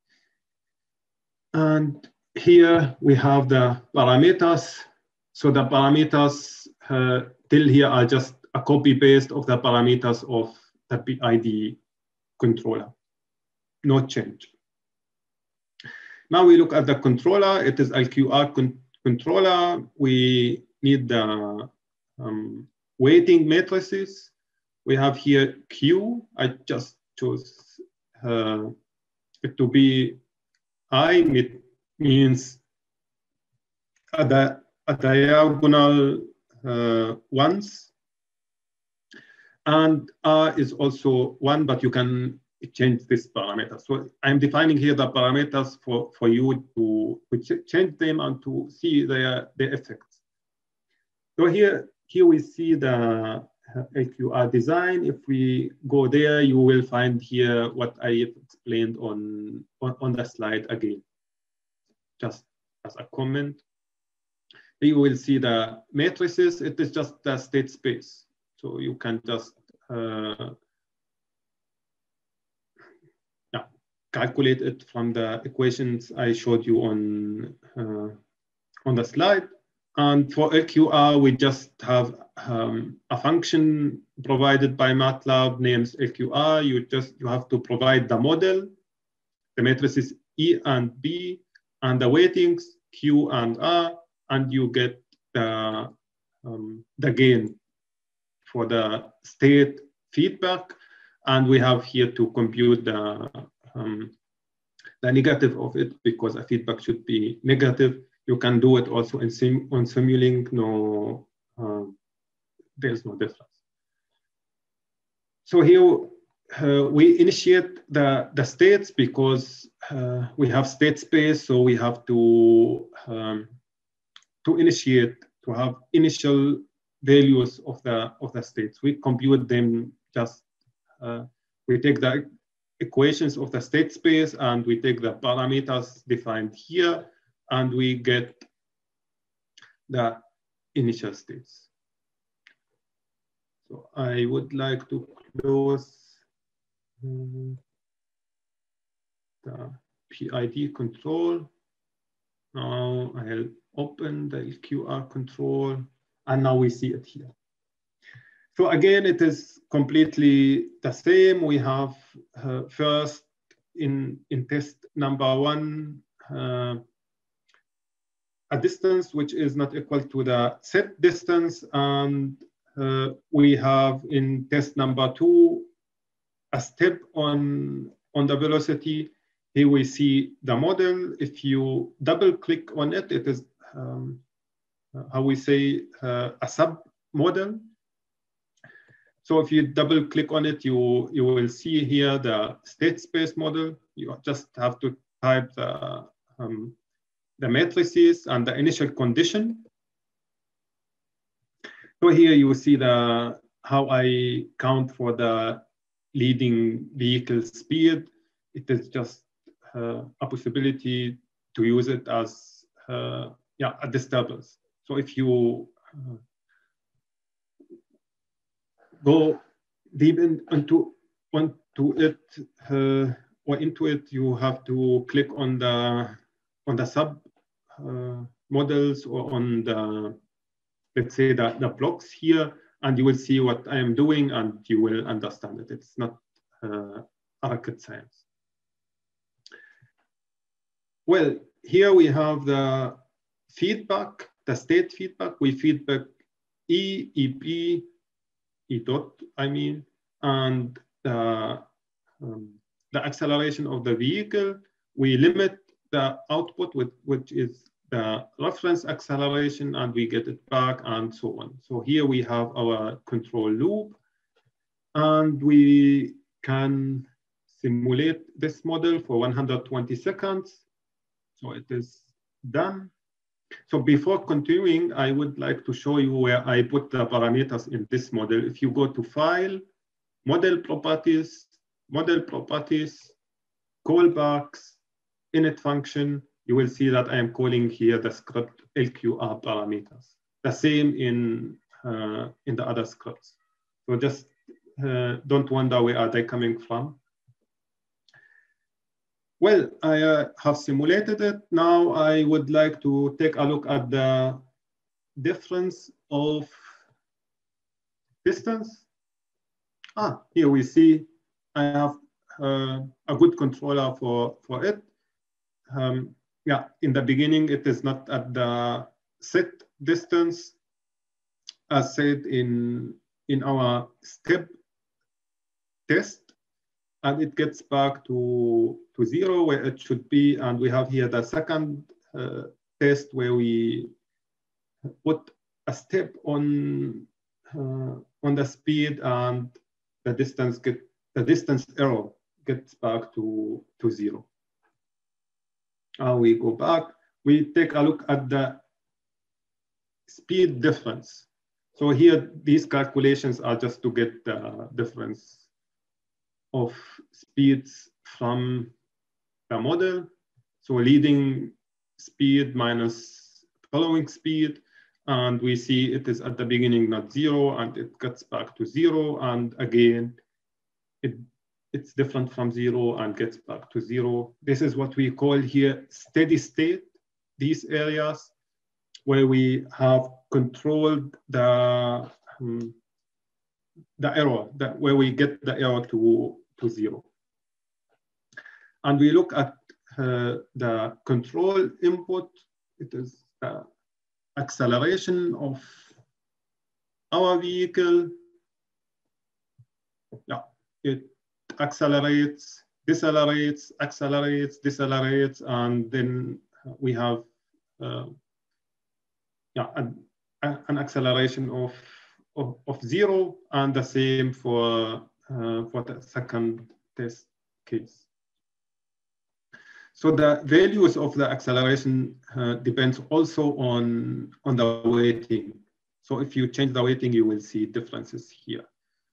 And here we have the parameters. So the parameters uh, till here are just a copy paste of the parameters of the P I D controller, no change. Now we look at the controller. It is L Q R con controller. We need the um, weighting matrices. We have here Q. I just chose uh, it to be I. It means a, di a diagonal uh, ones. And R is also one, but you can change this parameter. So I'm defining here the parameters for, for you to, to ch change them and to see their, their effects. So here, here we see the L Q R design. If we go there, you will find here what I explained on, on, on the slide again, just as a comment. You will see the matrices. It is just the state space. So you can just uh, yeah, calculate it from the equations I showed you on, uh, on the slide. And for L Q R, we just have um, a function provided by MATLAB named L Q R. You just you have to provide the model, the matrices E and B, and the weightings Q and R, and you get the um, the gain for the state feedback. And we have here to compute the um, the negative of it, because a feedback should be negative. You can do it also in sim on Simulink. No, uh, there's no difference. So here uh, we initiate the, the states because uh, we have state space. So we have to, um, to initiate, to have initial values of the, of the states. We compute them just, uh, we take the equations of the state space and we take the parameters defined here, and we get the initial states. So I would like to close um, the P I D control. Now I'll open the L Q R control, and now we see it here. So again, it is completely the same. We have uh, first in, in test number one, uh, a distance which is not equal to the set distance. And uh, we have in test number two, a step on, on the velocity. Here we see the model. If you double click on it, it is, um, how we say, uh, a sub model. So if you double click on it, you, you will see here the state space model. You just have to type the, um, the matrices and the initial condition. So here you see the how I count for the leading vehicle speed. It is just uh, a possibility to use it as uh, yeah, a disturbance. So if you uh, go deep in, into, into it uh, or into it, you have to click on the on the sub uh, models or on the, let's say, the, the blocks here, and you will see what I am doing and you will understand it. It's not uh, rocket science. Well, here we have the feedback, the state feedback. We feedback E, E P, E dot, I mean, and the, um, the acceleration of the vehicle. We limit the output, with, which is the reference acceleration, and we get it back and so on. So here we have our control loop, and we can simulate this model for one hundred twenty seconds. So it is done. So before continuing, I would like to show you where I put the parameters in this model. If you go to File, Model Properties, Model Properties, Callbacks, Init function, you will see that I am calling here the script L Q R parameters. The same in, uh, in the other scripts. So just uh, don't wonder where are they coming from. Well, I uh, have simulated it. Now I would like to take a look at the difference of distance. Ah, here we see I have uh, a good controller for, for it. Um, yeah, in the beginning, it is not at the set distance as said in, in our step test. And it gets back to, to zero where it should be. And we have here the second uh, test where we put a step on, uh, on the speed and the distance get the distance error gets back to, to zero. And we go back, we take a look at the speed difference. So here, these calculations are just to get the difference of speeds from the model. So leading speed minus following speed. And we see it is at the beginning not zero and it gets back to zero. And again, it, it's different from zero and gets back to zero. This is what we call here steady state, these areas where we have controlled the um, the error, that where we get the error to, to zero. And we look at uh, the control input. It is the acceleration of our vehicle. Yeah, it accelerates, decelerates, accelerates, decelerates, and then we have uh, yeah, an, an acceleration of Of, of zero, and the same for, uh, for the second test case. So the values of the acceleration uh, depends also on, on the weighting. So if you change the weighting, you will see differences here.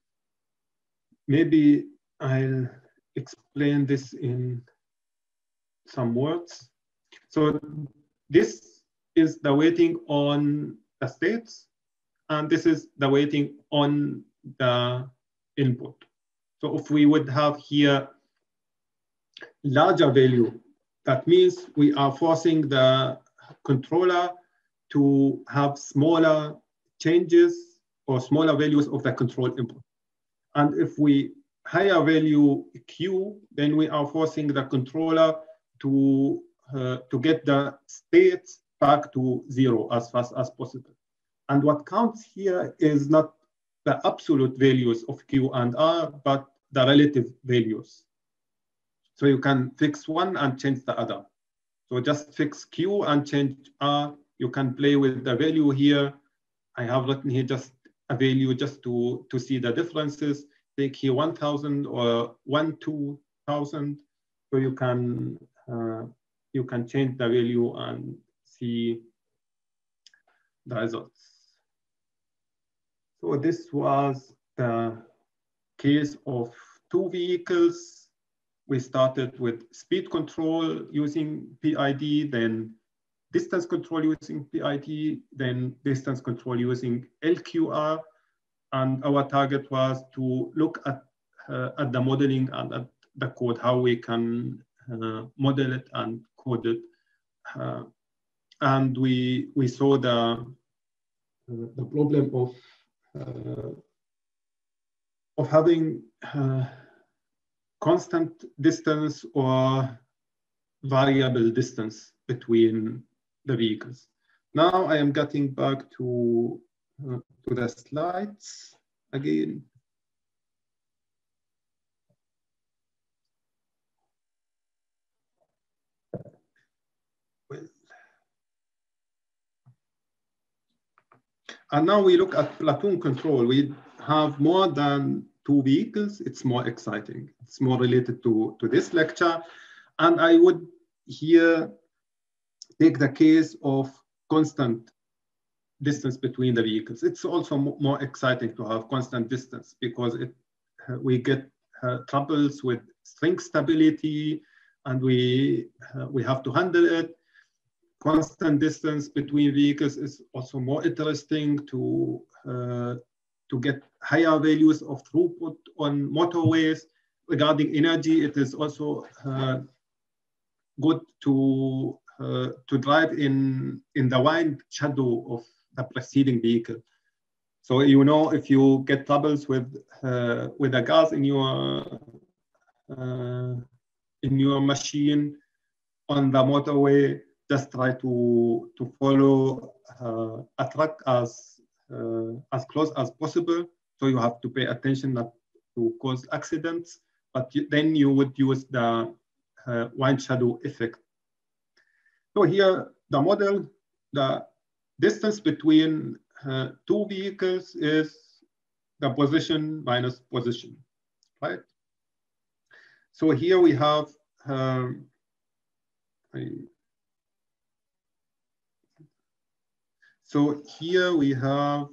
Maybe I'll explain this in some words. So this is the weighting on the states. And this is the weighting on the input. So if we would have here larger value, that means we are forcing the controller to have smaller changes or smaller values of the control input. And if we higher value Q, then we are forcing the controller to, uh, to get the states back to zero as fast as possible. And what counts here is not the absolute values of Q and R, but the relative values. So you can fix one and change the other. So just fix Q and change R. You can play with the value here. I have written here just a value just to, to see the differences. Take here one thousand or one, two thousand. So you can, uh, you can change the value and see the results. So this was the case of two vehicles. We started with speed control using P I D, then distance control using P I D, then distance control using L Q R. And our target was to look at, uh, at the modeling and at the code, how we can uh, model it and code it. Uh, and we, we saw the, uh, the problem of Uh, of having uh, constant distance or variable distance between the vehicles. Now I am getting back to, uh, to the slides again. Well, and now we look at platoon control. We have more than two vehicles, it's more exciting. It's more related to, to this lecture. And I would here take the case of constant distance between the vehicles. It's also more exciting to have constant distance because it, uh, we get uh, troubles with string stability, and we, uh, we have to handle it. Constant distance between vehicles is also more interesting to, uh, to get higher values of throughput on motorways. Regarding energy, it is also uh, good to, uh, to drive in, in the wind shadow of the preceding vehicle. So, you know, if you get troubles with, uh, with the gas in your, uh, in your machine on the motorway, just try to, to follow uh, a truck as, uh, as close as possible. So you have to pay attention not to cause accidents, but you, then you would use the uh, wind shadow effect. So here, the model, the distance between uh, two vehicles is the position minus position, right? So here we have, um, I, so here we have,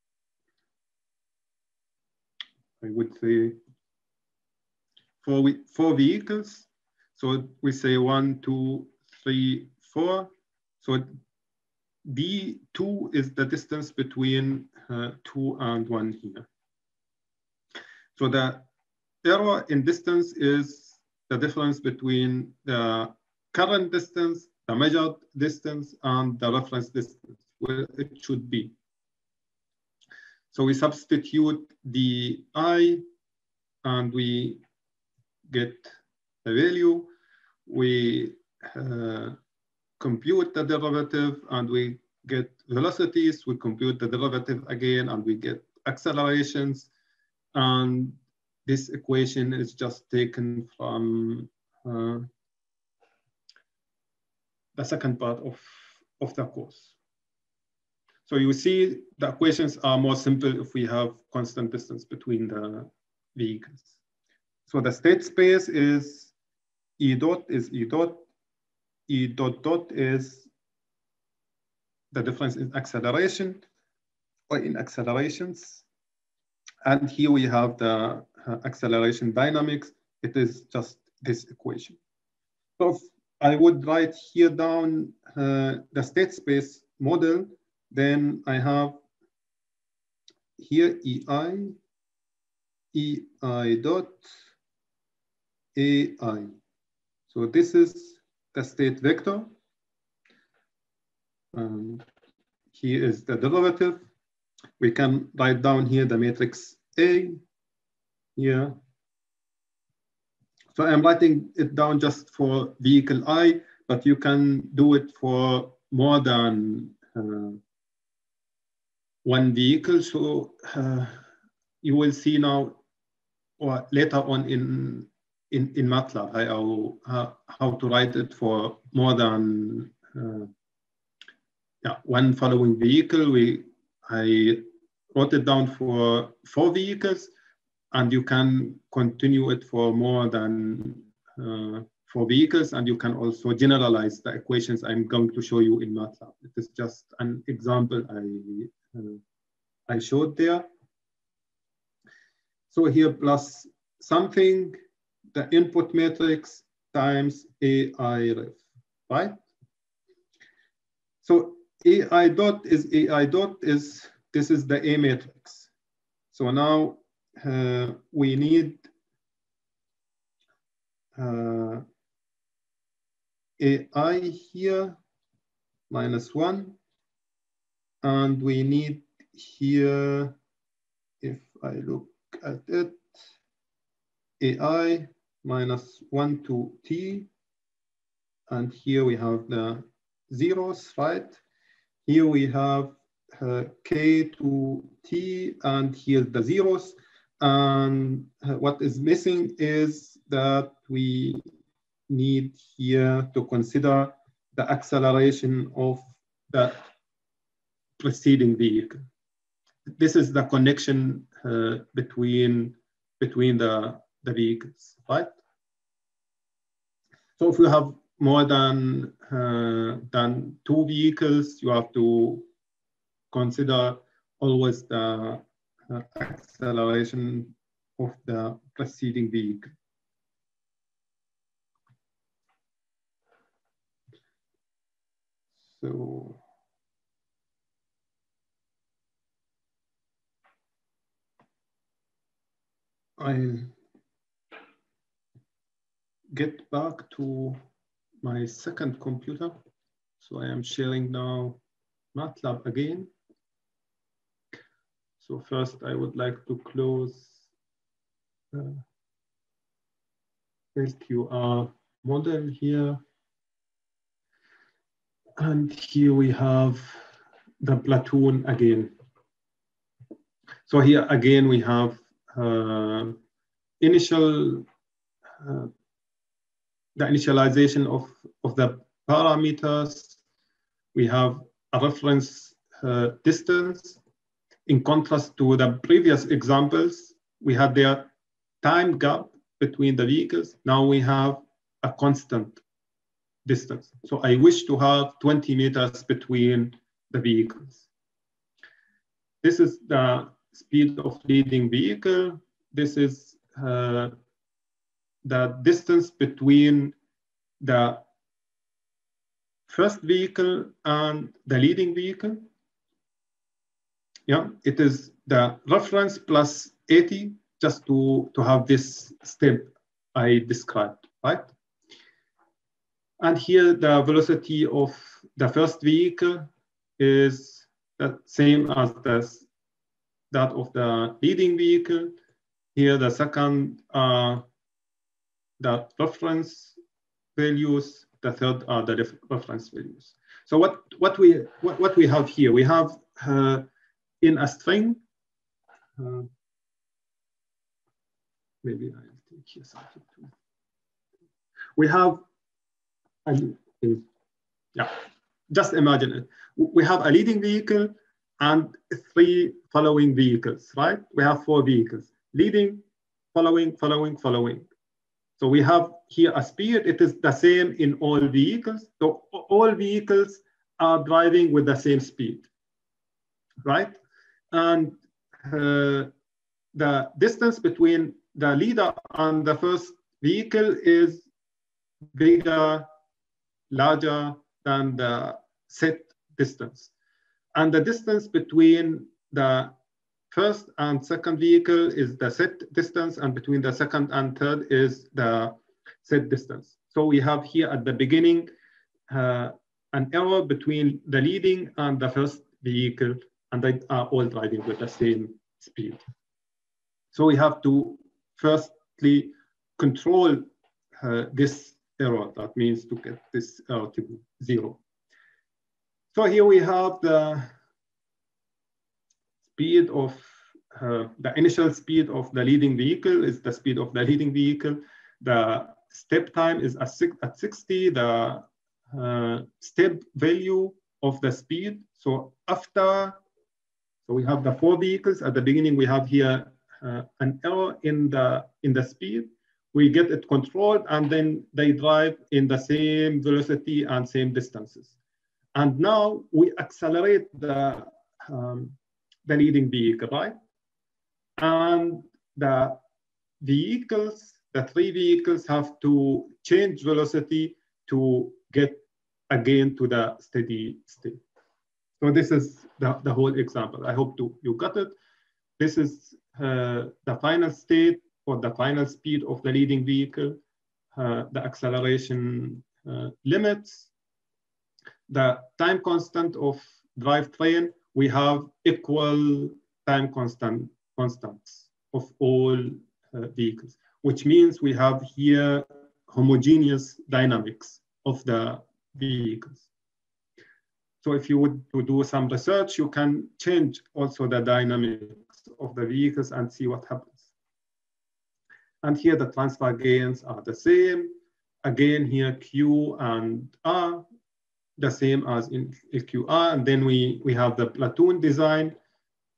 I would say, four, four vehicles. So we say one, two, three, four. So D two is the distance between uh, two and one here. So the error in distance is the difference between the current distance, the measured distance, and the reference distance, where it should be. So we substitute the I and we get the value. We uh, compute the derivative and we get velocities. We compute the derivative again and we get accelerations. And this equation is just taken from uh, the second part of, of the course. So you see the equations are more simple if we have constant distance between the vehicles. So the state space is E dot is E dot. E dot dot is the difference in acceleration or in accelerations. And here we have the uh, acceleration dynamics. It is just this equation. So if I would write here down uh, the state space model, then I have here E I, E I dot, A I. So this is the state vector. Um, here is the derivative. We can write down here the matrix A here. So I'm writing it down just for vehicle I, but you can do it for more than uh, one vehicle. So uh, you will see now or later on in in, in MATLAB how, how, how to write it for more than uh, yeah, one following vehicle. We I wrote it down for four vehicles, and you can continue it for more than uh, four vehicles, and you can also generalize the equations I'm going to show you in MATLAB. It is just an example I, uh, I showed there. So here plus something, the input matrix times A I ref, right? So A I dot is A I dot is, this is the A matrix. So now uh, we need uh, A I here minus one, and we need here, if I look at it, A I minus one to T, and here we have the zeros, right? Here we have uh, K to T, and here the zeros. And uh, what is missing is that we need here to consider the acceleration of the preceding vehicle. This is the connection uh, between between the, the vehicles, right? So if you have more than, uh, than two vehicles, you have to consider always the uh, acceleration of the preceding vehicle. So I'll get back to my second computer. So I am sharing now MATLAB again. So first I would like to close the L Q R model here. And here we have the platoon again. So here again we have uh, initial, uh, the initialization of, of the parameters. We have a reference uh, distance. In contrast to the previous examples, we had their time gap between the vehicles. Now we have a constant distance. So I wish to have twenty meters between the vehicles. This is the speed of leading vehicle. This is uh, the distance between the first vehicle and the leading vehicle. Yeah, it is the reference plus eighty just to, to have this step I described, right? And here the velocity of the first vehicle is the same as the, that of the leading vehicle. Here the second are the reference values, the third are the reference values. So what, what, we, what, what we have here, we have uh, in a string, uh, maybe I'll take here something too. We have, a, yeah, just imagine it. We have a leading vehicle and three following vehicles, right? We have four vehicles, leading, following, following, following. So we have here a speed, it is the same in all vehicles. So all vehicles are driving with the same speed, right? And uh, the distance between the leader and the first vehicle is bigger, larger than the set distance. And the distance between the first and second vehicle is the set distance, and between the second and third is the set distance. So we have here at the beginning uh, an error between the leading and the first vehicle, and they are all driving with the same speed. So we have to firstly control uh, this error. That means to get this error to zero. So here we have the speed of, uh, the initial speed of the leading vehicle is the speed of the leading vehicle. The step time is at sixty, the uh, step value of the speed. So after, so we have the four vehicles. At the beginning, we have here uh, an error in the, in the speed. We get it controlled, and then they drive in the same velocity and same distances. And now we accelerate the, um, the leading vehicle, right? And the vehicles, the three vehicles have to change velocity to get again to the steady state. So this is the, the whole example. I hope to, you got it. This is uh, the final state or the final speed of the leading vehicle, uh, the acceleration uh, limits, the time constant of drivetrain. We have equal time constant constants of all uh, vehicles, which means we have here homogeneous dynamics of the vehicles. So if you would to do some research, you can change also the dynamics of the vehicles and see what happens. And here the transfer gains are the same. Again, here Q and R, the same as in L Q R. And then we, we have the platoon design.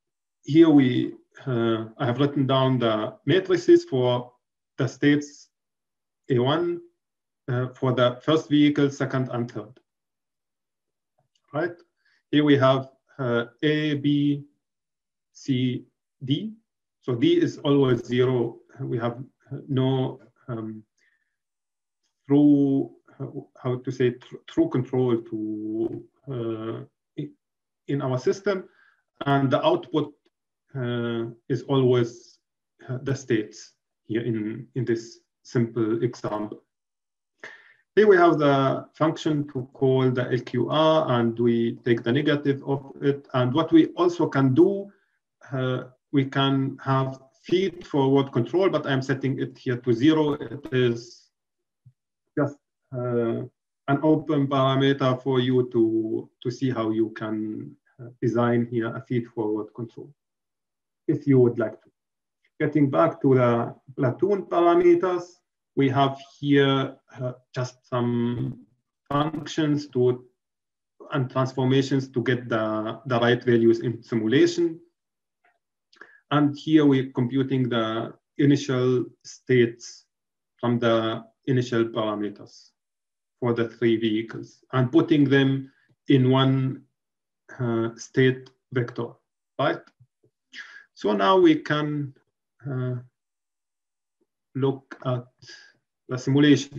here we, uh, I have written down the matrices for the states A one uh, for the first vehicle, second, and third. Right? Here we have uh, A, B, C, D. So D is always zero. We have no um, through, how to say, through control to uh, in our system. And the output uh, is always uh, the states here in, in this simple example. Here we have the function to call the L Q R, and we take the negative of it. And what we also can do, uh, we can have feed forward control, but I'm setting it here to zero. It is just uh, an open parameter for you to, to see how you can uh, design here a feed forward control, if you would like to. Getting back to the Platoon parameters, we have here uh, just some functions to and transformations to get the, the right values in simulation. And here we're computing the initial states from the initial parameters for the three vehicles and putting them in one uh, state vector, right? So now we can uh, look at the simulation.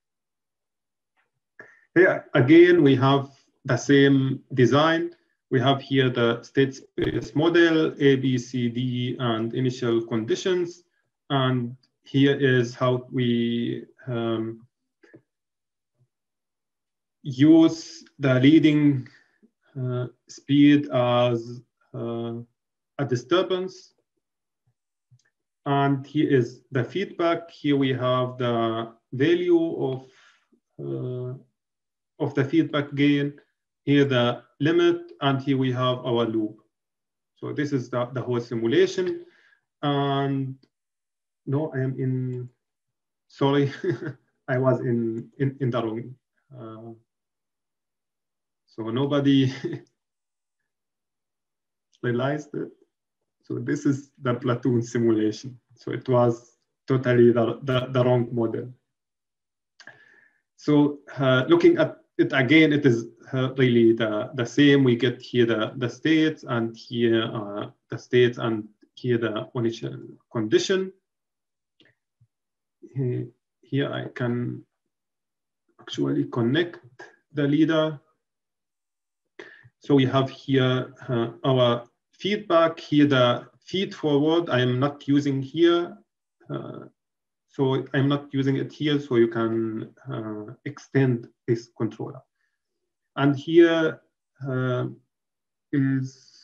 Here again, we have the same design. We have here the state space model, A, B, C, D, and initial conditions. And here is how we um, use the leading uh, speed as uh, a disturbance. And here is the feedback. Here we have the value of, uh, of the feedback gain. Here the limit, and here we have our loop. So this is the, the whole simulation. And no, I am in, sorry, I was in, in, in the wrong. Uh, so nobody realized it. So this is the Platoon simulation. So it was totally the, the, the wrong model. So uh, looking at it again, it is uh, really the, the same. We get here the, the states, and here uh, the states, and here the initial condition. Here, here I can actually connect the leader. So we have here uh, our feedback, here the feed forward I am not using here. Uh, so I'm not using it here, so you can uh, extend this controller. And here uh, is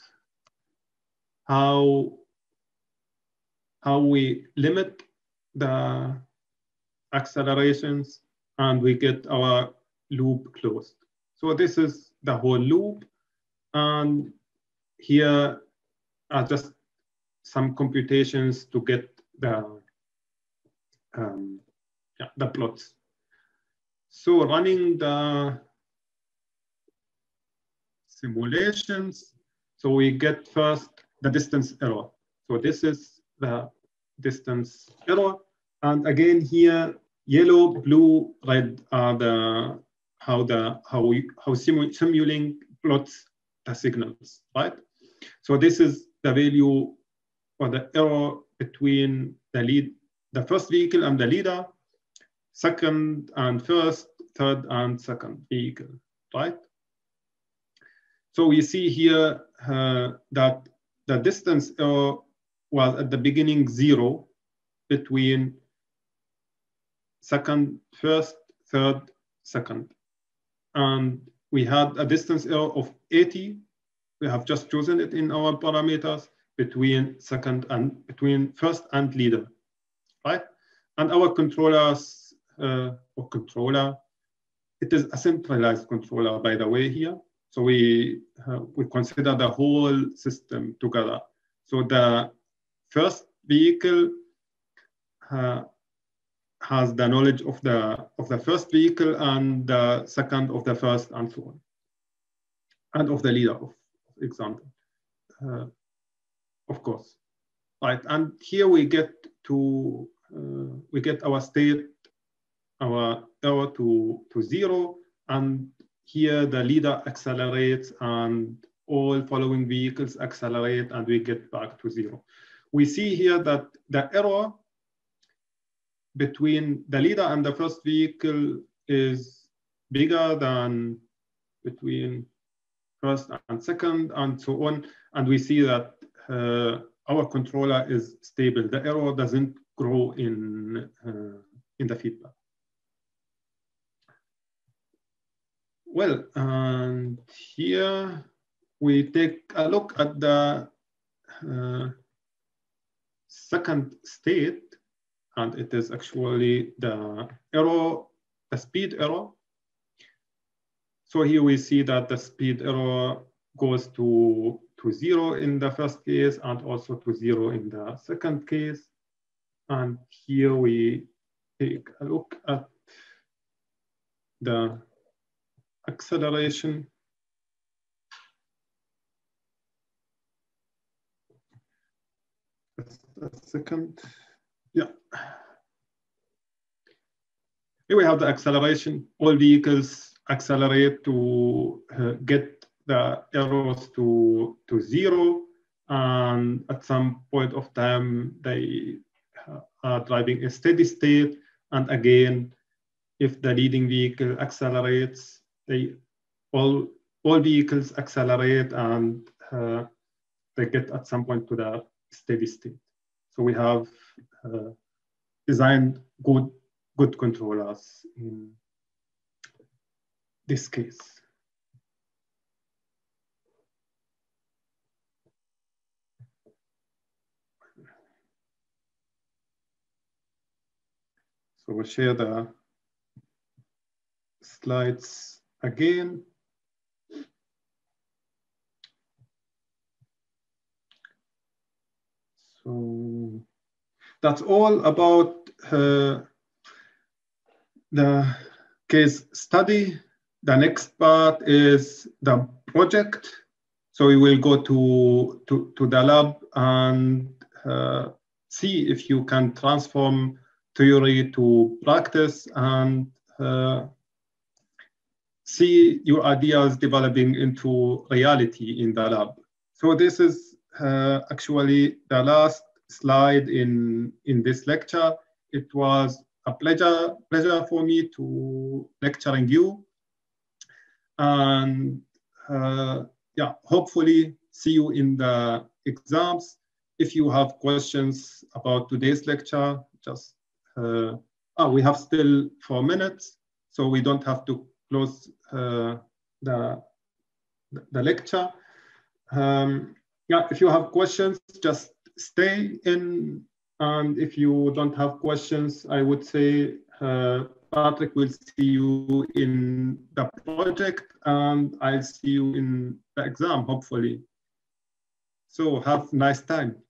how, how we limit the accelerations and we get our loop closed. So this is the whole loop. And here are just some computations to get the, um, yeah, the plots. So running the simulations, so we get first the distance error. So this is the distance error. And again here, yellow, blue, red are the how the how we how simu Simulink plots the signals, right? So this is the value or the error between the lead, the first vehicle and the leader, second and first, third and second vehicle, right? So we see here uh, that the distance error was at the beginning zero between second, first, third, second. And we had a distance error of eighty. We have just chosen it in our parameters between second and between first and leader, right? And our controllers uh, or controller, it is a centralized controller, by the way, here. So we uh, we consider the whole system together. So the first vehicle uh, has the knowledge of the of the first vehicle, and the second of the first, and so on, and of the leader, of example. Uh, of course, right? And here we get to, uh, we get our state, our error to, to zero, and here the leader accelerates and all following vehicles accelerate and we get back to zero. We see here that the error between the leader and the first vehicle is bigger than between first and second and so on. And we see that uh, our controller is stable. The error doesn't grow in, uh, in the feedback. Well, and here we take a look at the uh, second state, and it is actually the error, the speed error. So here we see that the speed error goes to, to zero in the first case and also to zero in the second case. And here we take a look at the acceleration. Just a second. Yeah. Here we have the acceleration. All vehicles accelerate to uh, get the errors to, to zero. And at some point of time, they uh, are driving a steady state. And again, if the leading vehicle accelerates, they all, all vehicles accelerate and uh, they get at some point to the steady state. So we have uh, designed good, good controllers in this case. So we'll share the slides again. So that's all about uh, the case study. The next part is the project. So we will go to, to, to the lab and uh, see if you can transform theory to practice and uh, see your ideas developing into reality in the lab. So this is uh, actually the last slide in, in this lecture. It was a pleasure, pleasure for me to lecturing you. And uh, yeah, hopefully see you in the exams. If you have questions about today's lecture, just, uh, oh, we have still four minutes, so we don't have to close uh, the, the lecture. Um, yeah, if you have questions, just stay in. And if you don't have questions, I would say uh, Patrick will see you in the project and I'll see you in the exam, hopefully. So have a nice time.